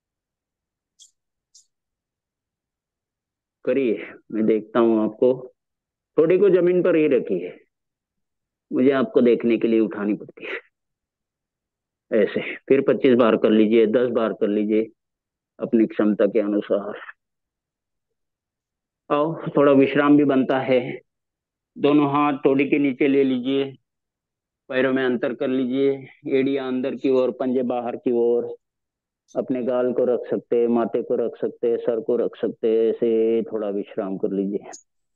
करिए, मैं देखता हूँ आपको। थोड़ी को जमीन पर ही रखिए, मुझे आपको देखने के लिए उठानी पड़ती है। ऐसे फिर 25 बार कर लीजिए, 10 बार कर लीजिए, अपनी क्षमता के अनुसार। और थोड़ा विश्राम भी बनता है। दोनों हाथ तोड़ी के नीचे ले लीजिए, पैरों में अंतर कर लीजिए, एड़ियां अंदर की ओर, पंजे बाहर की ओर। अपने गाल को रख सकते हैं, माथे को रख सकते हैं, सर को रख सकते हैं, ऐसे थोड़ा विश्राम कर लीजिए।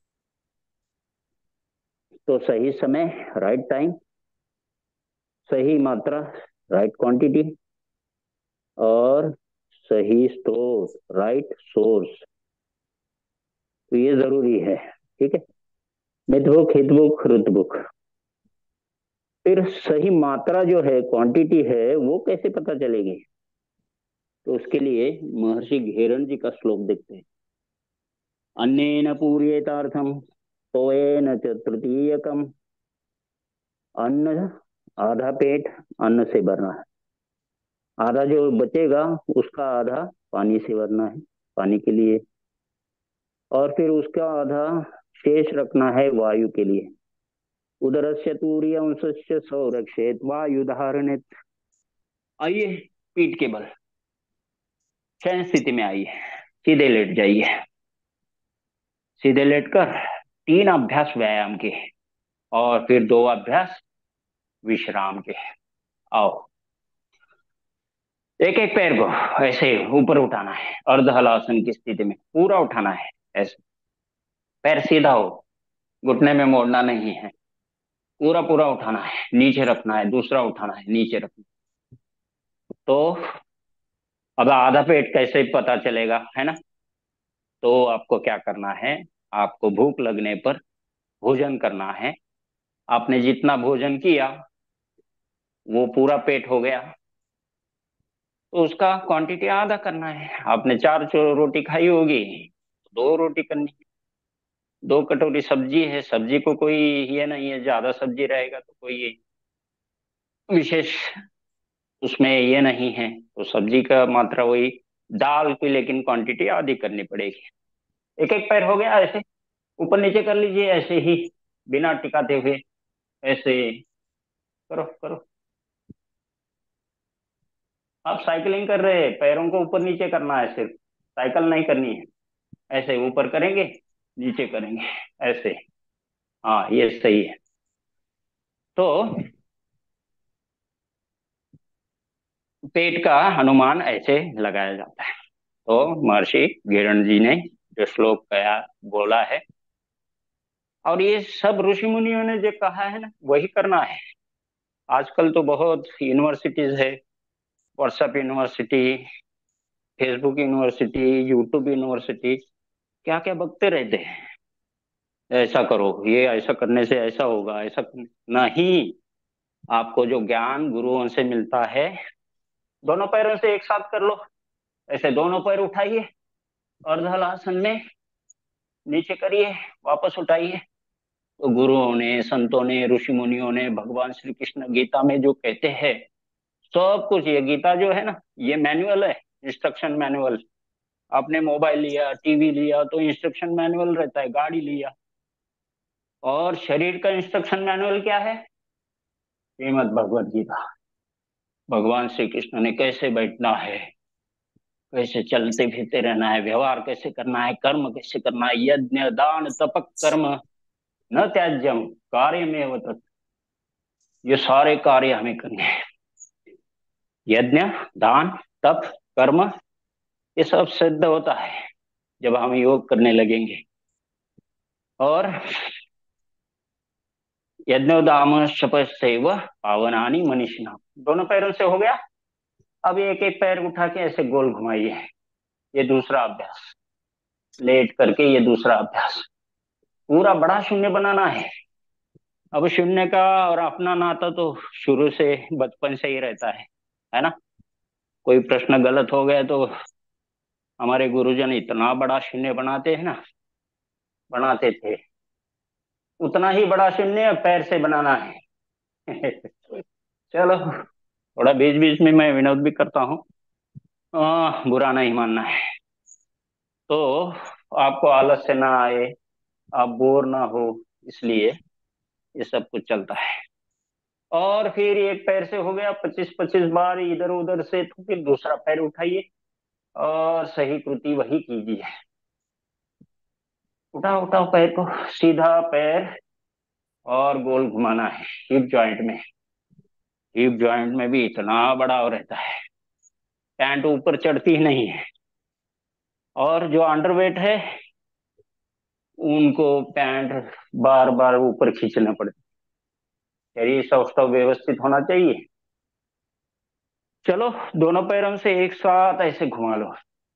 तो सही समय, राइट टाइम, सही मात्रा, राइट क्वांटिटी, और सही स्रोत, राइट सोर्स। तो ये जरूरी है, ठीक है। मिथ बुक, हित बुक, रुत बुक। फिर सही मात्रा जो है, क्वांटिटी है, वो कैसे पता चलेगी? तो उसके लिए महर्षि घेरन जी का श्लोक देखते हैं। अन्नेन पूर्येतार्थम तोयेन च तृतीयकम। अन्न, आधा पेट अन्न से भरना है, आधा जो बचेगा उसका आधा पानी से भरना है, पानी के लिए। और फिर उसका आधा शेष रखना है वायु के लिए। उदरस्य तूर्यंशस्य संरक्षेत वायु धारणेत। आइए, पीठ के बल शयन स्थिति में आइए, सीधे लेट जाइए। सीधे लेटकर 3 अभ्यास व्यायाम के, और फिर 2 अभ्यास विश्राम के। आओ, एक एक पैर को ऐसे ऊपर उठाना है, अर्ध हलासन की स्थिति में पूरा उठाना है। ऐसे पैर सीधा हो, घुटने में मोड़ना नहीं है, पूरा पूरा उठाना है, नीचे रखना है, दूसरा उठाना है, नीचे रखना। तो अब आधा पेट कैसे पता चलेगा, है ना? तो आपको क्या करना है, आपको भूख लगने पर भोजन करना है। आपने जितना भोजन किया वो पूरा पेट हो गया, तो उसका क्वांटिटी आधा करना है। आपने 4 रोटी खाई होगी, 2 रोटी करनी है। 2 कटोरी सब्जी है, सब्जी को कोई ये नहीं है, ज्यादा सब्जी रहेगा तो कोई ये विशेष उसमें ये नहीं है, तो सब्जी का मात्रा वही। दाल की लेकिन क्वांटिटी आधी करनी पड़ेगी। एक एक पैर हो गया, ऐसे ऊपर नीचे कर लीजिए, ऐसे ही बिना टिकाते हुए। ऐसे करो करो। आप साइकिलिंग कर रहे हैं, पैरों को ऊपर नीचे करना है, सिर्फ साइकिल नहीं करनी है। ऐसे ऊपर करेंगे, नीचे करेंगे, ऐसे। हाँ, ये सही है। तो पेट का अनुमान ऐसे लगाया जाता है। तो महर्षि घेरण जी ने जो श्लोक कहा, बोला है, और ये सब ऋषि मुनियों ने जो कहा है ना, वही करना है। आजकल तो बहुत यूनिवर्सिटीज है, WhatsApp university, Facebook university, YouTube university, क्या क्या बकते रहते हैं। ऐसा करो, ये ऐसा करने से ऐसा होगा, ऐसा करने नहीं। आपको जो ज्ञान गुरुओं से मिलता है, दोनों पैरों से एक साथ कर लो। ऐसे दोनों पैर उठाइए, अर्धहलासन में नीचे करिए, वापस उठाइए। तो गुरुओं ने, संतों ने, ऋषि मुनियों ने, भगवान श्री कृष्ण गीता में जो कहते हैं, सब कुछ। ये गीता जो है ना, ये मैनुअल है, इंस्ट्रक्शन मैनुअल। आपने मोबाइल लिया, टीवी लिया, तो इंस्ट्रक्शन मैनुअल रहता है। गाड़ी लिया, और शरीर का इंस्ट्रक्शन मैनुअल क्या है? श्रीमद् भगवद गीता। भगवान श्री कृष्ण ने कैसे बैठना है, कैसे चलते फिरते रहना है, व्यवहार कैसे करना है, कर्म कैसे करना है, यज्ञ दान तपक कर्म न त्याज्यम कार्य में तत्। ये सारे कार्य हमें करने हैं। यज्ञ, दान, तप, कर्म, ये सब सिद्ध होता है जब हम योग करने लगेंगे। और यज्ञोदाम शपथैव पावनानि मनीषिणाम। दोनों पैरों से हो गया। अब एक एक पैर उठा के ऐसे गोल घुमाइए। ये दूसरा अभ्यास, लेट करके ये दूसरा अभ्यास। पूरा बड़ा शून्य बनाना है। अब शून्य का और अपना नाता तो शुरू से, बचपन से ही रहता है ना? कोई प्रश्न गलत हो गया तो हमारे गुरुजन इतना बड़ा शून्य बनाते हैं ना, बनाते थे। उतना ही बड़ा शून्य पैर से बनाना है। चलो, थोड़ा बीच बीच में मैं विनोद भी करता हूँ, बुरा नहीं मानना है। तो आपको आलस से ना आए, आप बोर ना हो, इसलिए ये सब कुछ चलता है। और फिर एक पैर से हो गया 25-25 बार इधर उधर से, तो फिर दूसरा पैर उठाइए और सही कृति वही कीजिए। उठाओ उठाओ पैर को, सीधा पैर, और गोल घुमाना है हिप जॉइंट में। हिप जॉइंट में भी इतना बड़ा रहता है, पैंट ऊपर चढ़ती ही नहीं है। और जो अंडरवेट है उनको पैंट बार बार ऊपर खींचना पड़ता है। शरीर सौष्ठव व्यवस्थित होना चाहिए। चलो, दोनों पैरों से एक साथ ऐसे घुमा लो।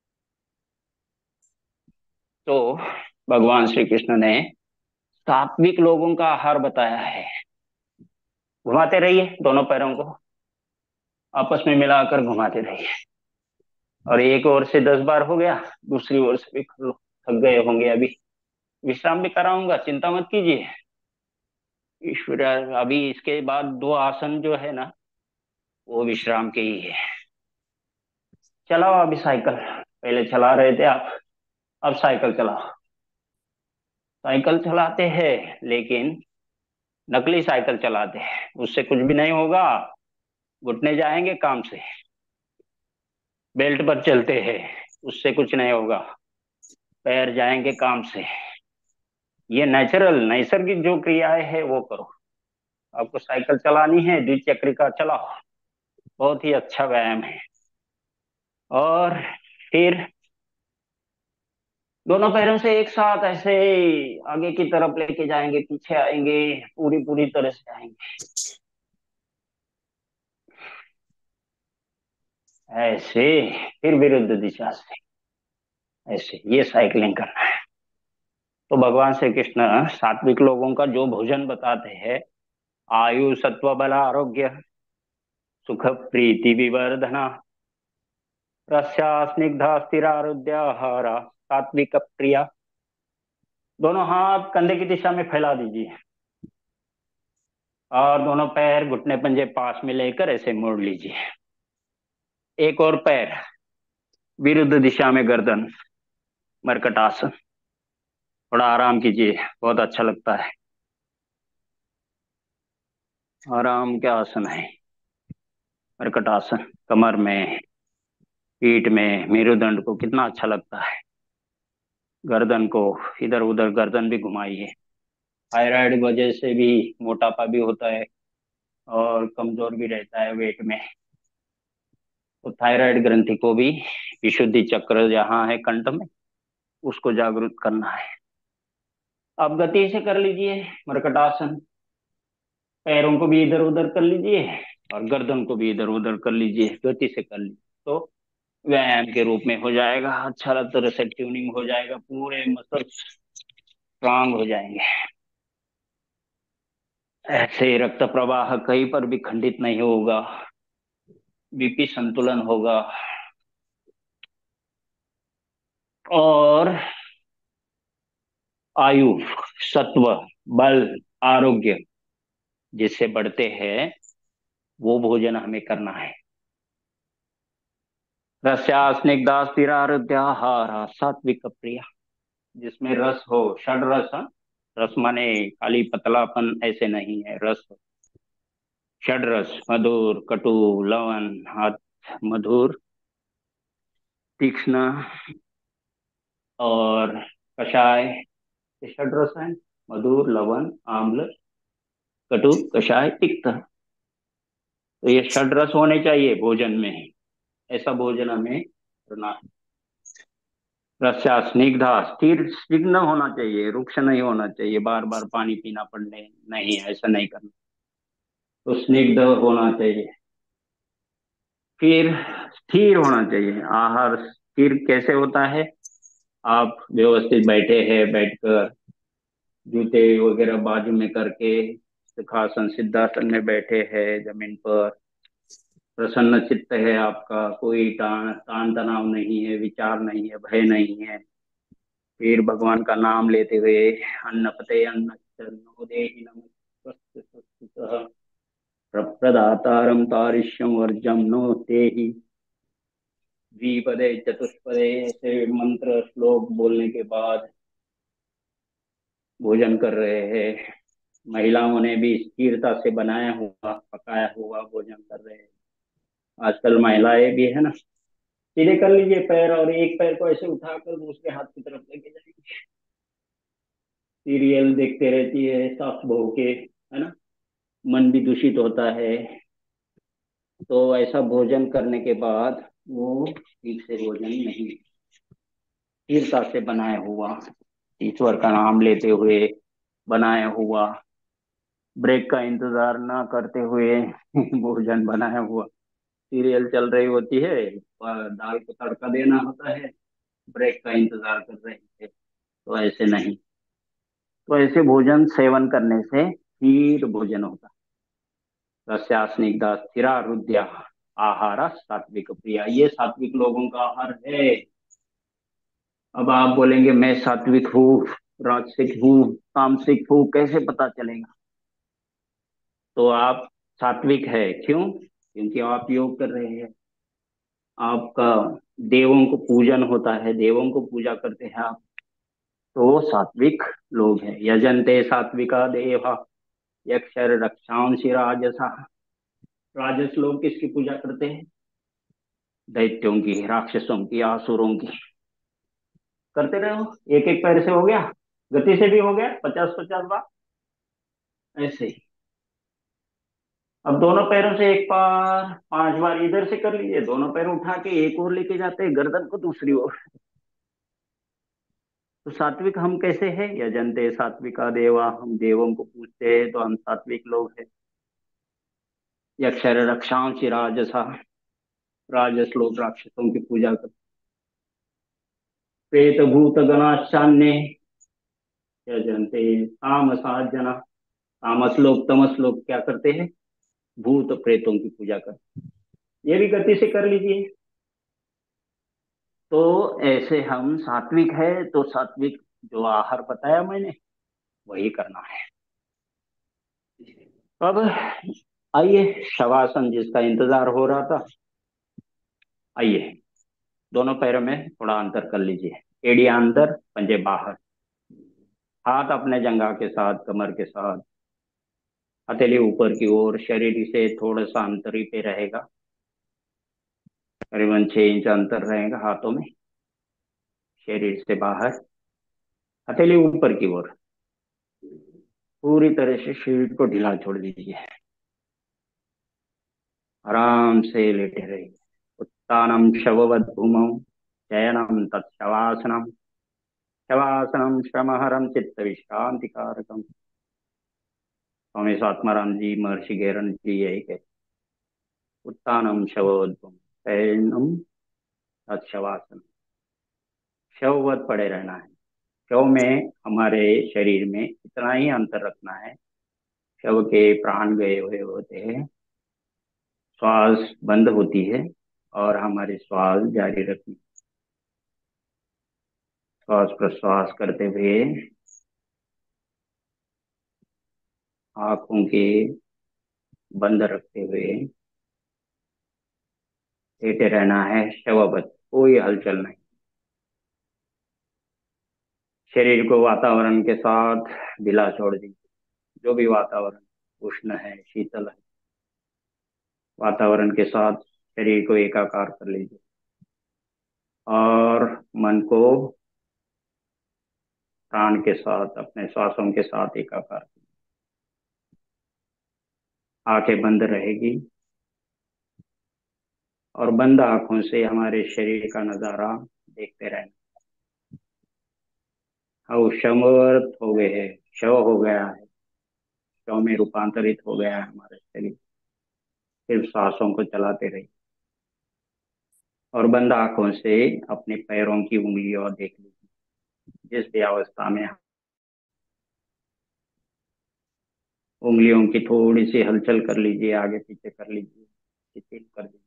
तो भगवान श्री कृष्ण ने सात्विक लोगों का आहार बताया है। घुमाते रहिए दोनों पैरों को, आपस में मिलाकर घुमाते रहिए। और एक ओर से 10 बार हो गया, दूसरी ओर से भी कर लो। थक गए होंगे अभी, विश्राम भी कराऊंगा, चिंता मत कीजिए। ईश्वर, अभी इसके बाद 2 आसन जो है ना, वो विश्राम के ही है। चलाओ अभी साइकिल, पहले चला रहे थे आप, अब साइकिल चलाओ। साइकिल चलाते हैं लेकिन नकली साइकिल चलाते हैं, उससे कुछ भी नहीं होगा। घुटने जाएंगे काम से। बेल्ट पर चलते हैं, उससे कुछ नहीं होगा। पैर जाएंगे काम से। ये नेचुरल नैसर्गिक जो क्रियाएं है वो करो। आपको साइकिल चलानी है, द्विचक्रिका चलाओ, बहुत ही अच्छा व्यायाम है। और फिर दोनों पैरों से एक साथ ऐसे आगे की तरफ लेके जाएंगे, पीछे आएंगे, पूरी पूरी तरह से आएंगे ऐसे। फिर विरुद्ध दिशा से ऐसे, ये साइकिलिंग करना है। तो भगवान श्री कृष्ण सात्विक लोगों का जो भोजन बताते हैं, आयु सत्व बल आरोग्य सुख प्रीति विवर्धना रस्या स्निग्धा स्थिरारुद्याहारा सात्विक प्रिया। दोनों हाथ कंधे की दिशा में फैला दीजिए और दोनों पैर घुटने पंजे पास में लेकर ऐसे मोड़ लीजिए। एक और पैर विरुद्ध दिशा में, गर्दन मरकट आसन। थोड़ा आराम कीजिए, बहुत अच्छा लगता है। आराम क्या आसन है, मरकट आसन। कमर में, पीठ में, मेरुदंड को कितना अच्छा लगता है। गर्दन को इधर उधर, गर्दन भी घुमाइए। थायराइड वजह से भी मोटापा भी होता है और कमजोर भी रहता है वेट में। तो थायराइड ग्रंथि को भी, विशुद्धि चक्र जहाँ है कंठ में, उसको जागृत करना है। अब गति से कर लीजिए मरकटासन। पैरों को भी इधर उधर कर लीजिए और गर्दन को भी इधर उधर कर लीजिए, गति से कर लीजिए। तो व्यायाम के रूप में हो जाएगा, अच्छा तरह से ट्यूनिंग हो जाएगा, पूरे मसल स्ट्रांग हो जाएंगे। ऐसे रक्त प्रवाह कहीं पर भी खंडित नहीं होगा, बीपी संतुलन होगा। और आयु सत्व बल आरोग्य जिससे बढ़ते हैं, वो भोजन हमें करना है। रस्या स्निग्धा स्थिरारुद्याहारा सात्विक प्रिया, जिसमें रस हो, षड रस। हाँ? रस माने खाली पतलापन ऐसे नहीं है, रस षड रस, मधुर कटु लवण मधुर तीक्ष्ण और कषाय। ये षड रस है, मधुर लवण आम्ल कटु कषाय तिक्त। तो ये षड रस होने चाहिए भोजन में, ऐसा भोजन हमें करना है। रस्या स्निग्धा, स्थिर स्निग्ध होना चाहिए, रुक्ष नहीं होना चाहिए, बार बार पानी पीना पड़ने नहीं, ऐसा नहीं करना। तो स्निग्ध होना चाहिए। फिर स्थिर होना चाहिए। आहार स्थिर कैसे होता है, आप व्यवस्थित बैठे हैं, बैठकर जूते वगैरह बाजू में करके सुखासन सिद्धासन में बैठे हैं जमीन पर, प्रसन्न चित्त है आपका, कोई तान तनाव नहीं है, विचार नहीं है, भय नहीं है। फिर भगवान का नाम लेते हुए, अन्नपते अन्न नो देहि नमः स्वस्ति प्रदातारम तारिष्यम वर्जम नो देहि। द्विपदे चतुष्पदे ऐसे मंत्र श्लोक बोलने के बाद भोजन कर रहे हैं। महिलाओं ने भी स्थिरता से बनाया हुआ पकाया हुआ भोजन कर रहे हैं। आजकल महिलाएं भी है ना, सीधे कर लीजिए पैर और एक पैर को ऐसे उठाकर दूसरे हाथ की तरफ लेके जाएंगे। सीरियल देखते रहती है सास बहू के, है ना। मन भी दूषित होता है। तो ऐसा भोजन करने के बाद वो ठीक से भोजन नहीं, स्थिरता से बनाया हुआ, ईश्वर का नाम लेते हुए बनाया हुआ, ब्रेक का इंतजार ना करते हुए भोजन बनाया हुआ, सीरियल चल रही होती है और दाल को तड़का देना होता है, ब्रेक का इंतजार कर रहे थे। तो ऐसे नहीं। तो ऐसे भोजन सेवन करने से फिर भोजन होता। रस्या स्निग्धा स्थिरा रुद्या आहार सात्विक प्रिया, ये सात्विक लोगों का आहार है। अब आप बोलेंगे मैं सात्विक हूँ, राजसिक हूँ, तामसिक हूँ, कैसे पता चलेगा? तो आप सात्विक है क्यों? क्योंकि आप योग कर रहे हैं। आपका देवों को पूजन होता है, देवों को पूजा करते हैं आप। तो वो सात्विक लोग हैं। यजन्ते सात्विका देवा यक्षर रक्षांसि राजसा। राजस लोग किसकी पूजा करते हैं? दैत्यों की, राक्षसों की, आसुरों की। करते रहो, एक एक पैर से हो गया, गति से भी हो गया, 50-50 बार। ऐसे ही अब दोनों पैरों से एक बार 5 बार इधर से कर लीजिए, दोनों पैर उठा के एक ओर लेके जाते हैं, गर्दन को दूसरी ओर। तो सात्विक हम कैसे हैं? यजन्ते सात्विका देवा, हम देवों को पूजते हैं तो हम सात्विक लोग हैं। यक्षर रक्षांसि राजसा, राजस लोग राक्षसों की पूजा करते। प्रेत भूत गणाश्चान्य यजन्ते तामसा जना, तामस लोग तमस लोग क्या करते हैं? भूत प्रेतों की पूजा करते। ये भी गति से कर लीजिए। तो ऐसे हम सात्विक है, तो सात्विक जो आहार बताया मैंने वही करना है। अब आइए शवासन जिसका इंतजार हो रहा था, आइए दोनों पैरों में थोड़ा अंतर कर लीजिए। एड़ियां अंदर, पंजे बाहर, हाथ अपने जंघा के साथ, कमर के साथ, हथेली ऊपर की ओर, शरीर से थोड़ा सा अंतर ही पे रहेगा, करीबन 6 इंच अंतर रहेगा हाथों में। शरीर से बाहर, हथेली ऊपर की ओर, पूरी तरह से शरीर को ढीला छोड़ दीजिए। आराम से लेटे रहिए। उत्तानम शववत भूमौ शयनम तत्शवासनम, शवासनम श्रमहरम चित्त विश्रांति कारकम। स्वामी स्वात्माराम जी, महर्षि गैरन जी यही कहते। उत्तानम शववत भूमौ शयनम तत्शवासनम, शववत पड़े रहना है। शव में, हमारे शरीर में इतना ही अंतर रखना है। शव के प्राण गए हुए होते हैं, श्वास बंद होती है और हमारी श्वास जारी रखनी। श्वास प्रश्वास करते हुए आंखों के बंद रखते हुए लेटे रहना है शववत, कोई हलचल नहीं। शरीर को वातावरण के साथ ढीला छोड़ दीजिए। जो भी वातावरण, उष्ण है, शीतल है, वातावरण के साथ शरीर को एकाकार कर लीजिए और मन को प्राण के साथ, अपने श्वासों के साथ एकाकार कीजिए। आंखें बंद रहेगी और बंद आंखों से हमारे शरीर का नजारा देखते रहना। अब शवमर्त हो गए हैं, शव हो गया है, शव में रूपांतरित हो गया है हमारा शरीर। सिर्फ सांसों को चलाते रहिए और बंद आंखों से अपने पैरों की उंगलियों देख लीजिए। जिस भी अवस्था में उंगलियों की थोड़ी सी हलचल कर लीजिए, आगे पीछे कर लीजिए, शिथिल कर दीजिए।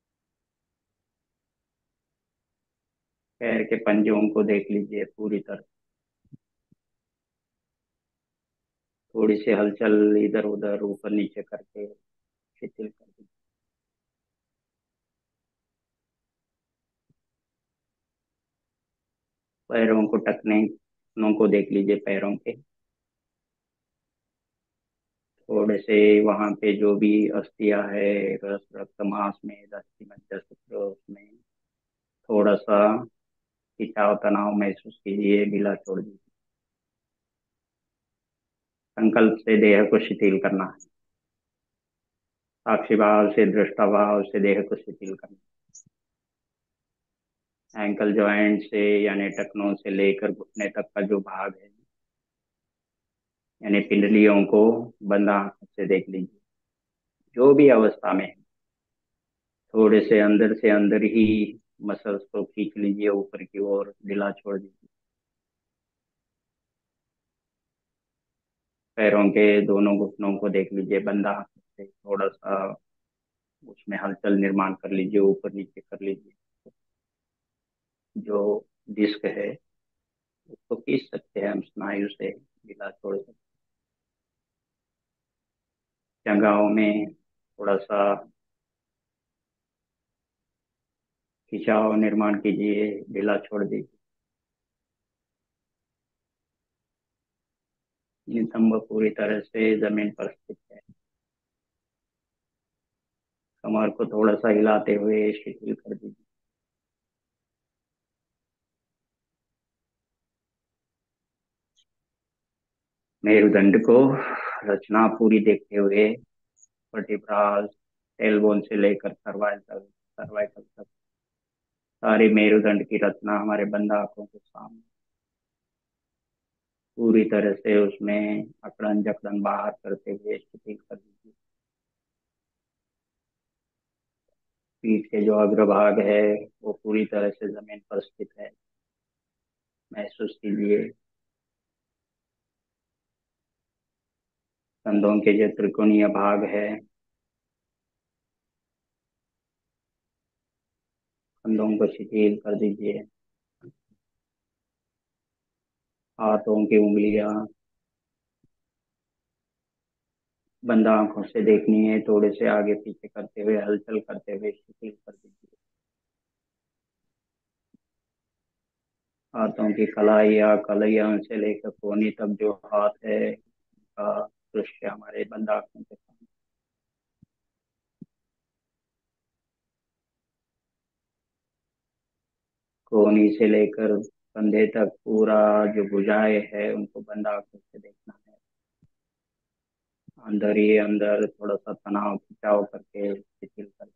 पैर के पंजों को देख लीजिए पूरी तरह। थोड़ी सी हलचल इधर उधर ऊपर नीचे करके शिथिल कर दीजिए। पैरों को टखनों को देख लीजिए, पैरों के थोड़े से वहां पे जो भी अस्थियां है, रस रक्त मांस में, अस्थि मज्जा शुक्र, उसमें थोड़ा सा खिंचाव तनाव महसूस कीजिए, ढीला छोड़ दीजिए। संकल्प से देह को शिथिल करना है। साक्षी भाव से, दृष्टा भाव से देह को शिथिल करना है। एंकल जॉइंट से यानी टखनों से लेकर घुटने तक का जो भाग है, यानी पिंडलियों को बंद आंखों से देख लीजिए। जो भी अवस्था में है, थोड़े से अंदर ही मसल्स को खींच लीजिए ऊपर की ओर, ढीला छोड़ दीजिए। पैरों के दोनों घुटनों को देख लीजिए बंद आंखों से, थोड़ा सा उसमें हलचल निर्माण कर लीजिए, ऊपर नीचे कर लीजिए। जो डिस्क है उसको खींच सकते हैं हम स्नायु से, ढीला छोड़ सकते हैं। जंघाओं में थोड़ा सा खिंचाव निर्माण कीजिए, ढीला छोड़ दीजिए। नितंब पूरी तरह से जमीन पर स्थित है। कमर को थोड़ा सा हिलाते हुए शिथिल कर दीजिए। मेरुदंड को रचना पूरी देखते हुए वर्टिब्रास, टेलबोन से लेकर सर्वाइकल तक सारी मेरुदंड की रचना हमारे बंद आंखों के सामने पूरी तरह से उसमें अकड़न जकड़न बाहर करते हुए शिथिल कर दीजिए। पीठ के जो अग्रभाग है वो पूरी तरह से जमीन पर स्थित है, महसूस कीजिए। कंधों के जो त्रिकोणीय भाग है, कंधों को शिथिल कर दीजिए। हाथों की उंगलियां बंद आंखों से देखनी है, थोड़े से आगे पीछे करते हुए, हलचल करते हुए शिथिल कर दीजिए। हाथों की कलाइयां, कलाइयों से लेकर कोहनी तक जो हाथ है का दृश्य हमारे बंद आंखों के सामने। कोहनी से लेकर कंधे तक पूरा जो भुजाएं है उनको बंद आंखों से देखना है। अंदर ही अंदर थोड़ा सा तनाव खिंचाव करके शिथिल कर।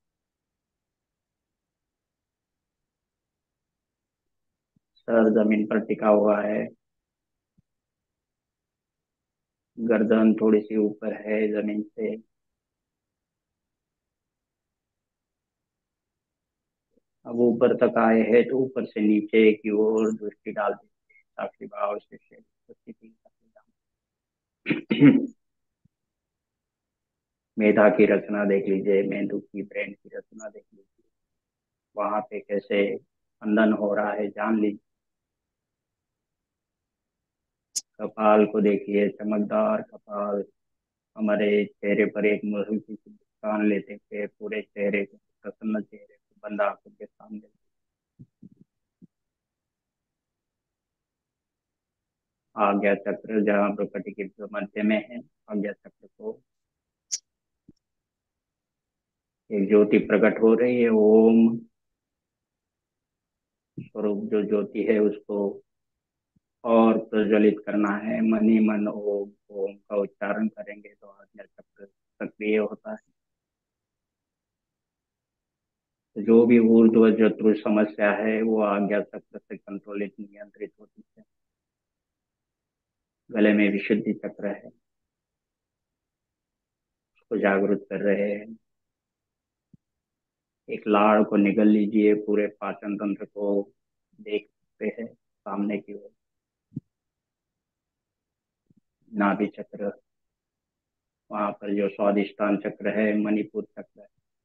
सर जमीन पर टिका हुआ है, गर्दन थोड़ी सी ऊपर है जमीन से। अब ऊपर तक आए हैं तो ऊपर से नीचे की ओर दृष्टि डाल दीजिए, साक्षी भाव से शरीर को शिथिल कर। मेधा की रचना देख लीजिए, मेंदु की, ब्रेन की रचना देख लीजिए, वहां पे कैसे स्पंदन हो रहा है जान लीजिए। कपाल को देखिए, चमकदार कपाल। हमारे चेहरे पर एक मधुर सी मुस्कान लेते हुए पूरे चेहरे को, प्रसन्न चेहरे को बंद आंखों के सामने। आज्ञा चक्र जहाँ प्रकृति के जो मध्य में है, आज्ञा चक्र को एक ज्योति प्रकट हो रही है। ओम स्वरूप जो ज्योति है उसको और प्रज्वलित करना है। मन ही मन ओम ओम का उच्चारण करेंगे तो आज्ञा चक्र सक्रिय होता है। तो जो भी ऊर्ध्व जत्रु समस्या है वो आज्ञा चक्र से कंट्रोलित नियंत्रित होती है। गले में विशुद्धि चक्र है, उसको जागरूक कर रहे हैं। एक लाड़ को निगल लीजिए, पूरे पाचन तंत्र को देख सकते हैं सामने की ओर। नाभि चक्र, वहां पर जो स्वादिष्टान चक्र है, मणिपुर चक्र है।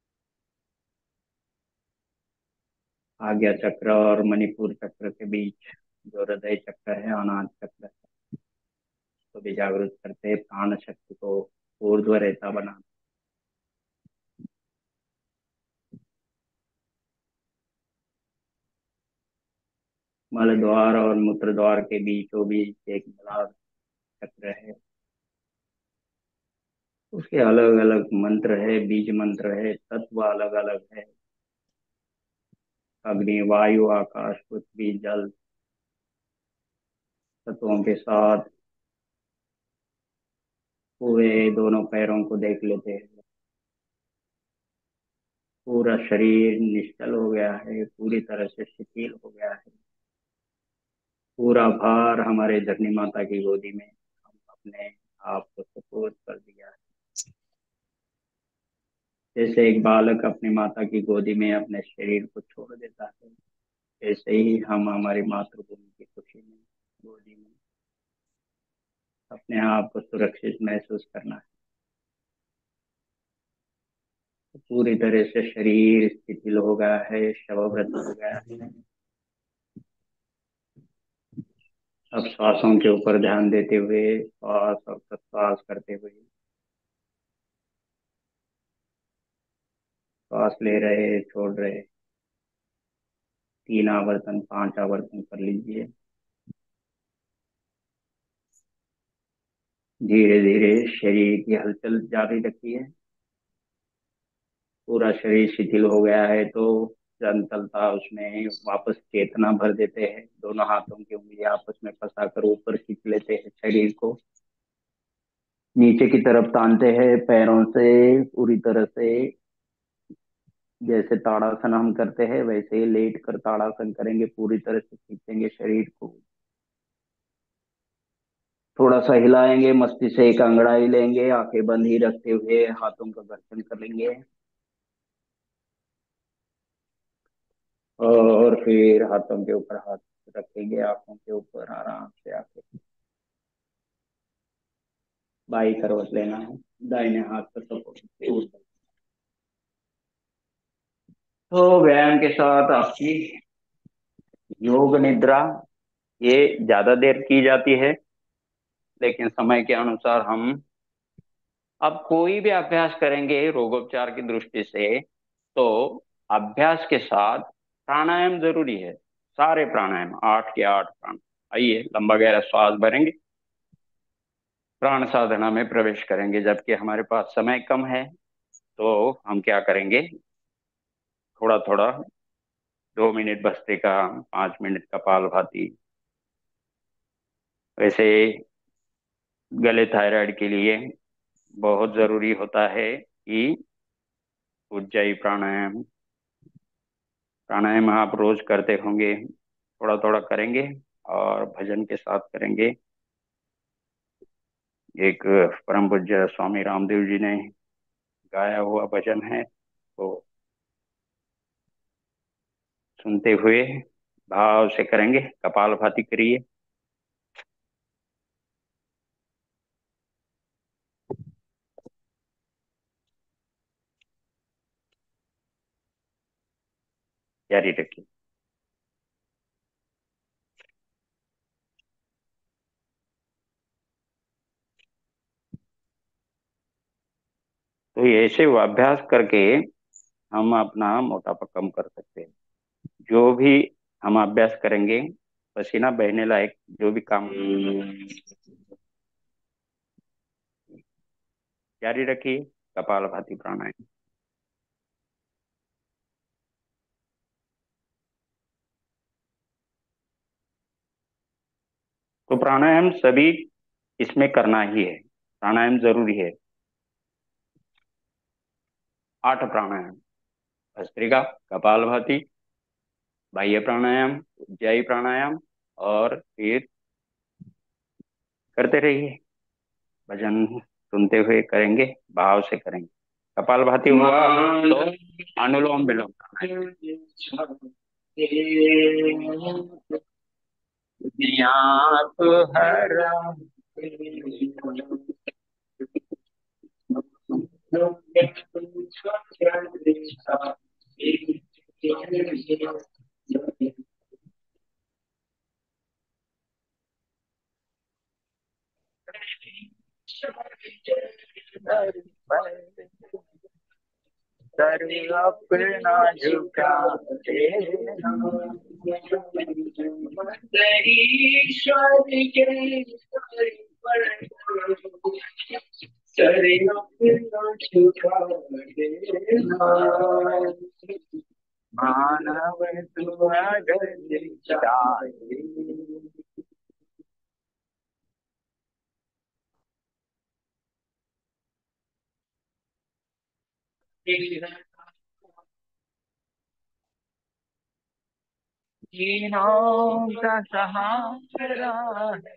आज्ञा चक्र और मणिपुर चक्र के बीच जो हृदय चक्र है, अनाज चक्र है, उसको भी जागरूक करते प्राण शक्ति को ऊर्ध्व रेता बना। मल द्वार और मूत्र द्वार के बीचों बीच एक मिलाप चक्र है, उसके अलग अलग मंत्र है, बीज मंत्र है, तत्व अलग अलग है। अग्नि, वायु, आकाश, पृथ्वी, जल तत्वों के साथ पूरे दोनों पैरों को देख लेते हैं। पूरा शरीर निश्चल हो गया है, पूरी तरह से शिथिल हो गया है। पूरा भार हमारे धरनी माता की गोदी में हम अपने आप को सुपुर्द कर दिया है। जैसे एक बालक अपनी माता की गोदी में अपने शरीर को छोड़ देता है, ऐसे ही हम हमारी मातृभूमि की खुशी में गोदी में अपने आप को सुरक्षित महसूस करना है। पूरी तरह से शरीर शिथिल हो गया है, शवव्रत हो गया है। अब श्वासों के ऊपर ध्यान देते हुए श्वास और प्रश्वास करते हुए श्वास ले रहे, छोड़ रहे, 3 आवर्तन 5 आवर्तन कर लीजिए। धीरे धीरे शरीर की हलचल जारी रखिए। पूरा शरीर शिथिल हो गया है तो चंचलता उसमें वापस चेतना भर देते हैं। दोनों हाथों की उंगलियां आपस में फंसाकर ऊपर खींच लेते हैं, शरीर को नीचे की तरफ तानते हैं पैरों से पूरी तरह से। जैसे ताड़ासन हम करते हैं वैसे ही लेट कर ताड़ासन करेंगे, पूरी तरह से खींचेंगे शरीर को। थोड़ा सा हिलाएंगे, मस्ती से एक अंगड़ाई लेंगे, आंखें बंद ही रखते हुए हाथों का घर्षण करेंगे और फिर हाथों के ऊपर हाथ रखेंगे, आंखों के ऊपर आराम से आंखें। बाई करवट लेना है, दाहिने हाथ पर सपोर्ट से ऊपर। तो व्यायाम के साथ आपकी योग निद्रा ये ज्यादा देर की जाती है, लेकिन समय के अनुसार हम अब कोई भी अभ्यास करेंगे रोगोपचार की दृष्टि से तो अभ्यास के साथ प्राणायाम जरूरी है। सारे प्राणायाम 8 के 8 प्राण। आइए लंबा गहरा श्वास भरेंगे, प्राण साधना में प्रवेश करेंगे। जबकि हमारे पास समय कम है तो हम क्या करेंगे, थोड़ा थोड़ा 2 मिनट भस्त्रिका, 5 मिनट कपालभाति। वैसे गले थायराइड के लिए बहुत जरूरी होता है कि उज्जाई प्राणायाम। प्राणायाम आप रोज करते होंगे, थोड़ा थोड़ा करेंगे और भजन के साथ करेंगे। एक परम पूज्य स्वामी रामदेव जी ने गाया हुआ भजन है, तो सुनते हुए भाव से करेंगे। कपालभाति करिए। जारी रखिए। तो ये ऐसे अभ्यास करके हम अपना मोटापा कम कर सकते हैं। जो भी हम अभ्यास करेंगे, पसीना बहने लायक जो भी काम, जारी रखिए। कपालभाति प्राणायाम। तो प्राणायाम सभी इसमें करना ही है, प्राणायाम जरूरी है। 8 प्राणायाम, भस्त्रिका, कपालभाति, बाह्य प्राणायाम, उज्जाई प्राणायाम, और फिर करते रहिए। भजन सुनते हुए करेंगे, भाव से करेंगे। कपालभाति हुआ तो अनुलोम विलोम प्राणायाम। आप हरा सर अपना झुका देना, ईश्वर के सर अपना झुका देना, मानव तू अगर चाहे। तीनों का सहारा है।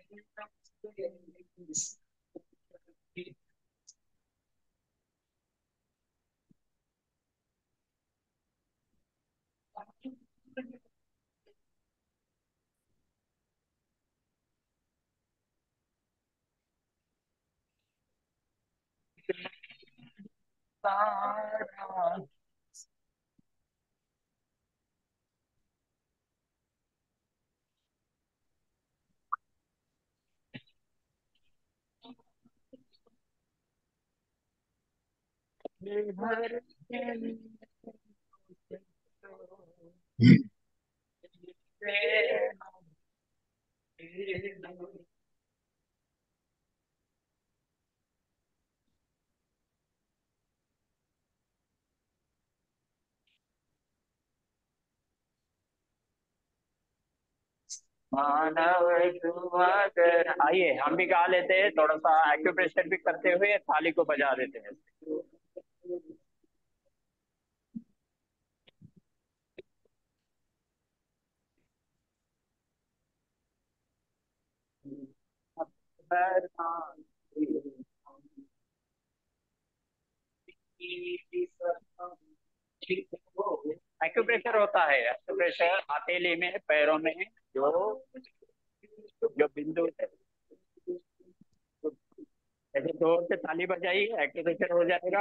तारा भर के मानव तू अगर, आइए हम भी गा लेते हैं, थोड़ा सा एक्यूप्रेशर भी करते हुए थाली को बजा देते हैं। एक्यूप्रेशर होता है, एक्यूप्रेशर हथेली में, पैरों में जो जो बिंदु है, ऐसे जोर से ताली बजाइए, एक्यूप्रेशर हो जाएगा।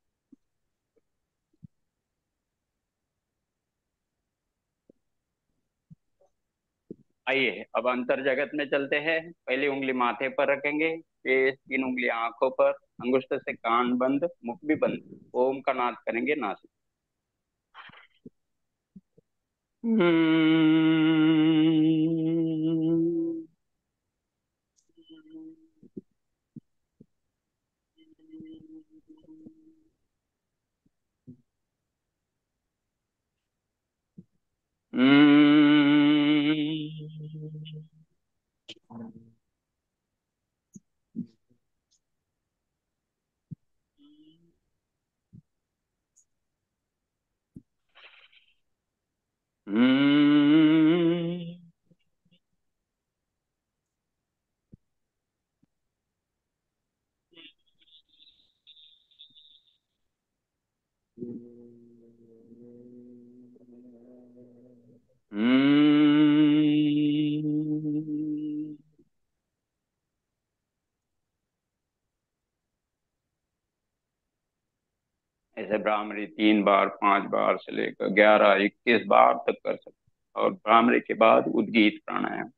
आइए अब अंतर जगत में चलते हैं। पहली उंगली माथे पर रखेंगे, फिर 3 उंगली आंखों पर, अंगुष्ठ से कान बंद, मुख भी बंद, ओम का नाद करेंगे नासिक। ऐसे भ्रामरी 3 बार, 5 बार से लेकर 11, 21 बार तक कर सकते, और भ्रामरी के बाद उद्गीत प्राणायाम।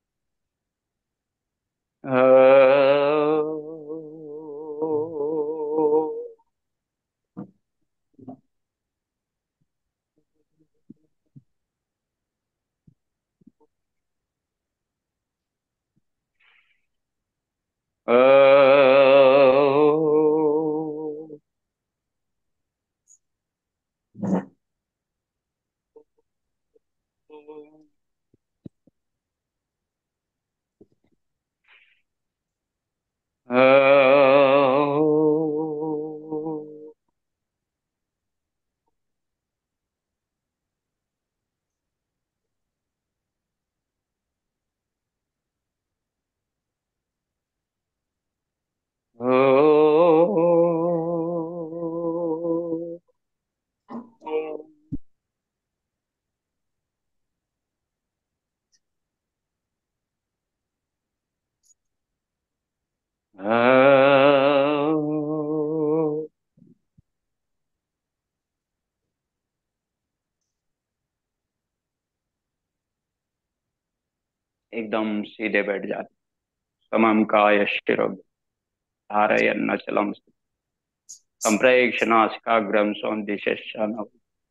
एकदम सीधे बैठ जाते, समम काय शिरो धारयन्नचलम संप्रेक्ष नासिकाग्रम सौंदिशश्चानौ।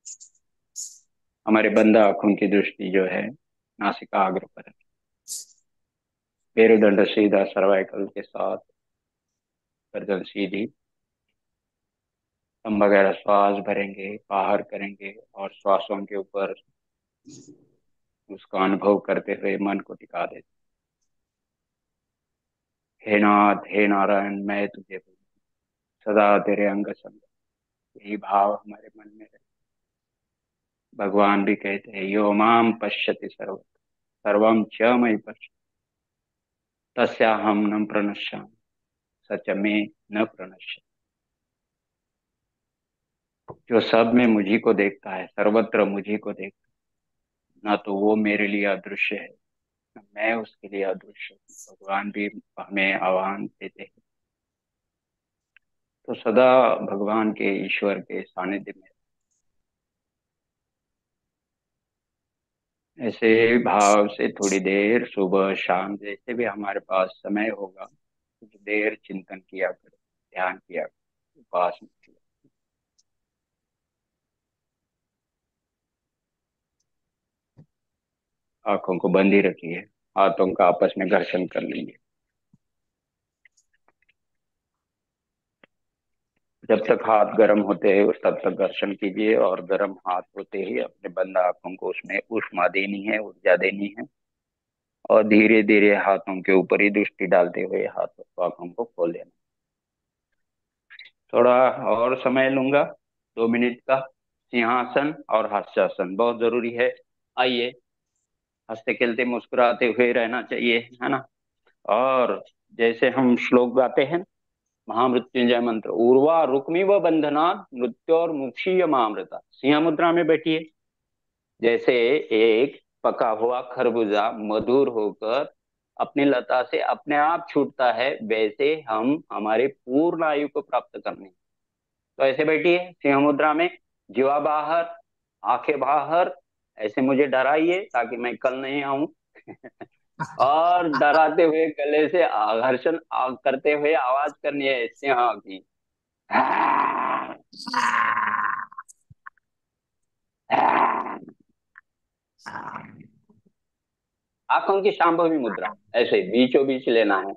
हमारे बंद आंखों की दृष्टि जो है नासिकाग्र पर है, मेरुदंड सीधा, सर्वाइकल के साथ गर्दन सीधी। हम वगैरह श्वास भरेंगे, बाहर करेंगे, और श्वासों के ऊपर उसका अनुभव करते हुए मन को टिका देते। हे नाथ, हे नारायण, मैं तुझे सदा तेरे अंग संग, यही भाव हमारे मन में रहे। भगवान भी कहते हैं यो माम पश्यति सर्वम च मयि पश्यति तस्याहं न प्रणश्यामि सच में न प्रणश्य। जो सब में मुझी को देखता है, सर्वत्र मुझी को देखता है, ना तो वो मेरे लिए अदृश्य है, ना मैं उसके लिए अदृश्य हूँ। भगवान भी हमें आह्वान देते हैं तो सदा भगवान के, ईश्वर के सानिध्य में ऐसे भाव से थोड़ी देर सुबह शाम जैसे भी हमारे पास समय होगा कुछ देर चिंतन किया करो, ध्यान किया करो, उपासना किया। आंखों को बंद ही रखिए, हाथों का आपस में घर्षण कर लेंगे। जब तक हाथ गर्म होते हैं उस तब तक घर्षण कीजिए, और गर्म हाथ होते ही अपने बंद आंखों को उसमें ऊष्मा देनी है, ऊर्जा देनी है, और धीरे धीरे हाथों के ऊपर ही दृष्टि डालते हुए हाथों आंखों को खोल देना। थोड़ा और समय लूंगा, 2 मिनट का। सिंहासन और हास्यासन बहुत जरूरी है। आइए, हंसते खेलते मुस्कुराते हुए रहना चाहिए, है ना। और जैसे हम श्लोक गाते हैं, महामृत्युंजय मंत्र, उर्वा रुक्मिव बंधना मृत्योर मुक्षीय मामृता। सिंह मुद्रा में बैठिए। जैसे एक पका हुआ खरबूजा मधुर होकर अपनी लता से अपने आप छूटता है, वैसे हम हमारे पूर्ण आयु को प्राप्त करने। तो ऐसे बैठिए सिंह मुद्रा में, जीवा बाहर, आंखें बाहर। ऐसे मुझे डराइए ताकि मैं कल नहीं आऊं। और डराते हुए गले से घर्षण करते हुए आवाज करनी है सिंह की। आंखों की शांभवी मुद्रा, ऐसे बीचों बीच लेना है।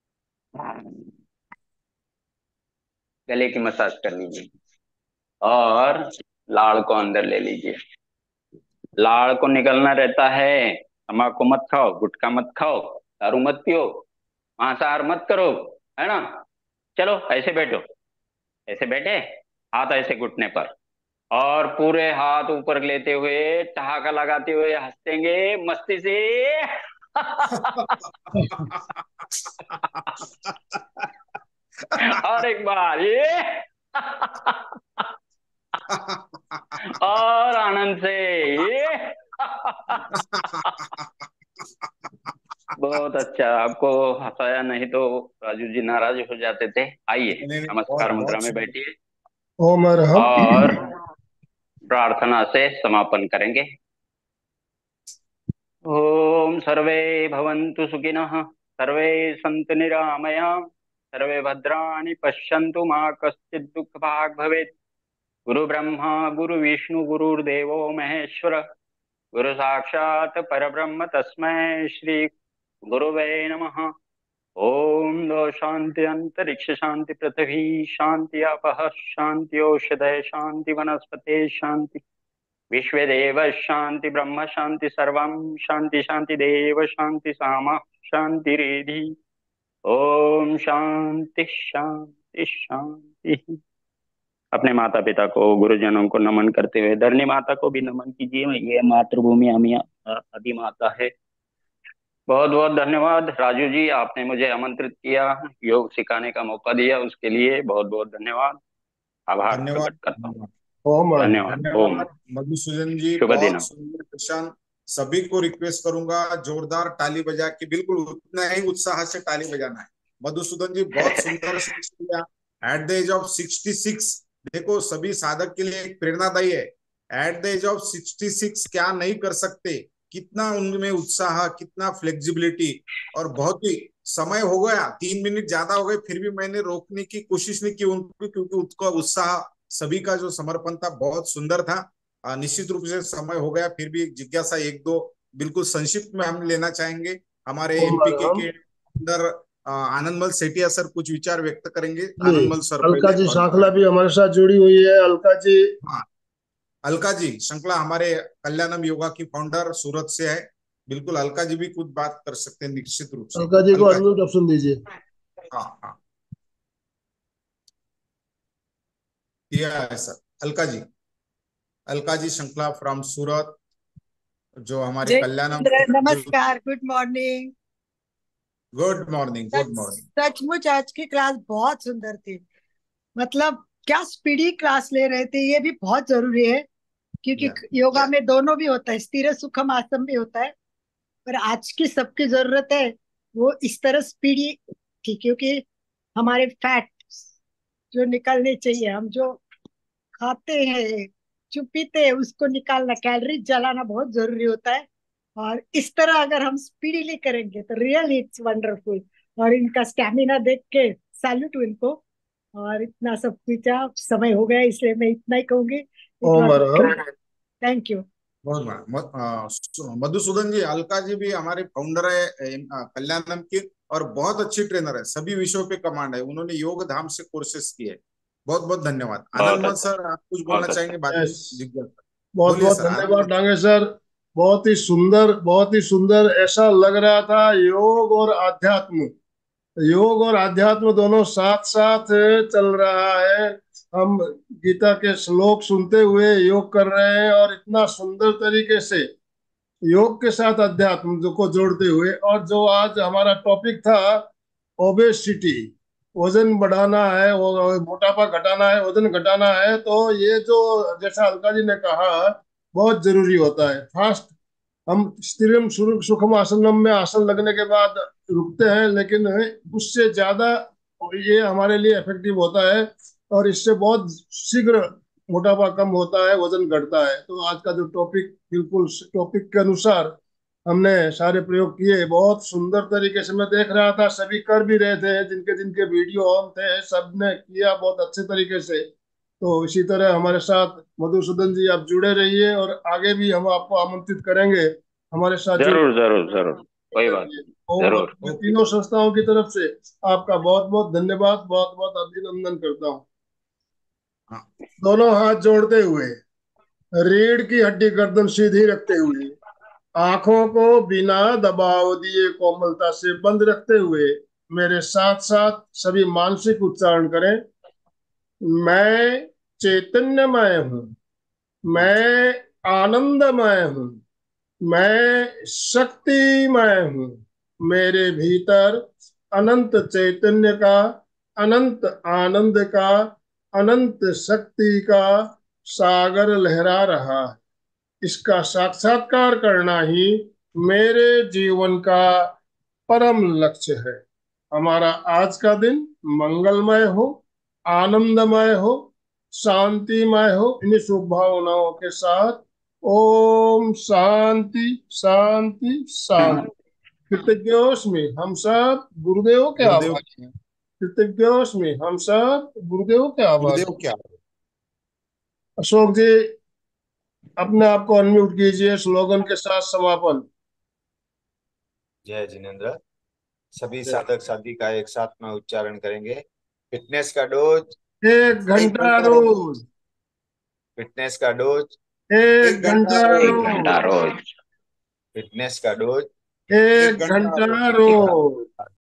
गले की मसाज कर लीजिए और लाड़ को अंदर ले लीजिए। लाड़ को निकलना रहता है। तम्बाकू मत खाओ, गुटखा मत खाओ, दारू मत पियो, मांसाहार मत करो, है ना। चलो ऐसे बैठो, ऐसे बैठे, हाथ ऐसे घुटने पर, और पूरे हाथ ऊपर लेते हुए ठहाका लगाते हुए हंसेंगे मस्ती से। और एक बार ये। और आनंद से ये। बहुत अच्छा, आपको हंसाया नहीं तो राजू जी नाराज हो जाते थे। आइए नहीं नहीं, नमस्कार बहुत मुद्रा बहुत में सुंदर। बैठिए ओम अरहम। और प्रार्थना से समापन करेंगे। ओम सर्वे भवन्तु सुखिनः, सर्वे सन्तु निरामयाः, सर्वे भद्राणि पश्यन्तु मा कश्चित् दुःखभाग् भवेत्। गुरु ब्रह्मा गुरु विष्णु गुरुर्देवो महेश्वर, गुरु साक्षात् परब्रह्म तस्मै श्री गुरुवे नमः। ओम दो शांति अंतरिक्ष शांति पृथ्वी शांति आपः शांति औषधय शांति वनस्पति शांति विश्व देव शांति ब्रह्म शांति सर्वं शांति शांति देव शांति सामा शांति रेधि। ओम शांति शांति शांति। अपने माता पिता को, गुरुजनों को नमन करते हुए धरणी माता को भी नमन कीजिए। ये मातृभूमि हमें आदि माता है। बहुत बहुत धन्यवाद राजू जी, आपने मुझे आमंत्रित किया, योग सिखाने का मौका दिया, उसके लिए बहुत बहुत धन्यवाद। आभार धन्यवाद प्रकट करता हूँ। धन्यवाद ओम अरहम। धन्यवाद। ओम। धन्यवाद मधुसूदन जी, शुभ दिन बहुत हो। सुंदर क्वेश्चन। सभी को रिक्वेस्ट करूंगा जोरदार ताली बजा के, बिल्कुल उतना ही उत्साह से ताली बजाना है। मधुसूदन जी बहुत सुंदर से किया। एट द एज ऑफ 66, देखो सभी साधक के लिए एक प्रेरणादायी है। एट द एज ऑफ 66 क्या नहीं कर सकते, कितना उनमें उत्साह, कितना फ्लेक्सिबिलिटी। और बहुत ही समय हो गया, 3 मिनट ज्यादा हो गए, फिर भी मैंने रोकने की कोशिश नहीं की उनको, क्योंकि उसका उत्साह, सभी का जो समर्पण था बहुत सुंदर था। निश्चित रूप से समय हो गया, फिर भी एक जिज्ञासा एक दो बिल्कुल संक्षिप्त में हम लेना चाहेंगे। हमारे ओम एमपीके अरहम। के अंदर आनंदमल सेठिया सर कुछ विचार व्यक्त करेंगे। जी, आनंदमल सर अलका पहले, जी और शांखला भी हमारे साथ जुड़ी हुई है। अलका जी। हाँ, अलका जी श्रृंखला हमारे कल्याणम योगा की फाउंडर सूरत से है। बिल्कुल अलका जी भी कुछ बात कर सकते हैं निश्चित रूप से। अलका जी को अलका जी। अनम्यूट ऑप्शन दीजिए। हाँ हाँ। दिया है सर। अलका जी श्रृंखला फ्रॉम सूरत, जो हमारे जय कल्याणम। जिनेंद्र, नमस्कार, good morning. Good morning, good morning. सचमुच आज की क्लास बहुत सुंदर थी। मतलब क्या स्पीडी क्लास ले रहे थे, ये भी बहुत जरूरी है क्योंकि योगा में दोनों भी होता है, स्थिर सुखम आसन भी होता है। पर आज की सबकी जरूरत है वो इस तरह स्पीडी थी क्योंकि हमारे फैट जो निकलने चाहिए, हम जो खाते हैं जो पीते हैं उसको निकालना, कैलोरी जलाना बहुत जरूरी होता है। और इस तरह अगर हम स्पीडीली करेंगे तो रियली इट्स वंडरफुल। और इनका स्टैमिना देख के सैल्यूट इनको। और इतना सब पूछा, समय हो गया इसलिए मैं इतना ही कहूंगी। Thank you. बहुत बढ़िया। मधुसूदन जी, अलका जी भी हमारे फाउंडर है कल्याणम की, और बहुत अच्छी ट्रेनर है, सभी विषयों पे कमांड है, उन्होंने योग धाम से कोर्सेस किए। बहुत बहुत धन्यवाद। आनंद मत सर, आप कुछ बोलना चाहेंगे बाद में? जिज्ञासा सर, बहुत बोलिए बहुत सर। धन्यवाद डांगे सर। बहुत ही सुंदर, बहुत ही सुंदर। ऐसा लग रहा था योग और आध्यात्म, योग और आध्यात्म दोनों साथ साथ चल रहा है। हम गीता के श्लोक सुनते हुए योग कर रहे हैं और इतना सुंदर तरीके से योग के साथ अध्यात्म को जोड़ते हुए। और जो आज हमारा टॉपिक था ओबेसिटी, वजन बढ़ाना है, वो मोटापा घटाना है, वजन घटाना है, तो ये जो जैसा अलका जी ने कहा बहुत जरूरी होता है। फास्ट हम स्थिरम सुखम आसनम में आसन लगने के बाद रुकते हैं, लेकिन उससे ज्यादा ये हमारे लिए इफेक्टिव होता है और इससे बहुत शीघ्र मोटापा कम होता है, वजन घटता है। तो आज का जो टॉपिक, बिल्कुल टॉपिक के अनुसार हमने सारे प्रयोग किए। बहुत सुंदर तरीके से मैं देख रहा था, सभी कर भी रहे थे, जिनके जिनके वीडियो ऑन थे सबने किया बहुत अच्छे तरीके से। तो इसी तरह हमारे साथ मधुसूदन जी आप जुड़े रहिए और आगे भी हम आपको आमंत्रित करेंगे हमारे साथ जुड़। जरूर जरूर जरूर, कोई बात नहीं, और जरूर। मैं तीनों संस्थाओं की तरफ से आपका बहुत बहुत धन्यवाद, बहुत बहुत अभिनंदन करता हूँ। हाँ। दोनों हाथ जोड़ते हुए, रीढ़ की हड्डी गर्दन सीधी रखते हुए, आंखों को बिना दबाव दिए कोमलता से बंद रखते हुए मेरे साथ साथ सभी मानसिक उच्चारण करें। मैं चैतन्यमय हूँ, मैं आनंदमय हूँ, मैं शक्तिमय हूँ। मेरे भीतर अनंत चैतन्य का, अनंत आनंद का, अनंत शक्ति का सागर लहरा रहा है। इसका साक्षात्कार करना ही मेरे जीवन का परम लक्ष्य है। हमारा आज का दिन मंगलमय हो, आनंदमय हो, शांतिमय हो। इन्हीं शुभ भावनाओं के साथ ओम शांति शांति शांति। कृतज्ञोस्मि, हम सब गुरुदेव के गुरुदेव, आभारी हैं। कृतज्ञोस्मि, हम सब गुरुदेव के आभारी। गुरुदेव क्या? अशोक जी अपने आप को अनम्यूट कीजिए, स्लोगन के साथ समापन। जय जिनेन्द्र। सभी साधक साधी का एक साथ में उच्चारण करेंगे। फिटनेस का डोज 1 घंटा रोज, फिटनेस का डोज 1 घंटा 1 घंटा रोज, रोज, फिटनेस का डोज 1 घंटा रोज।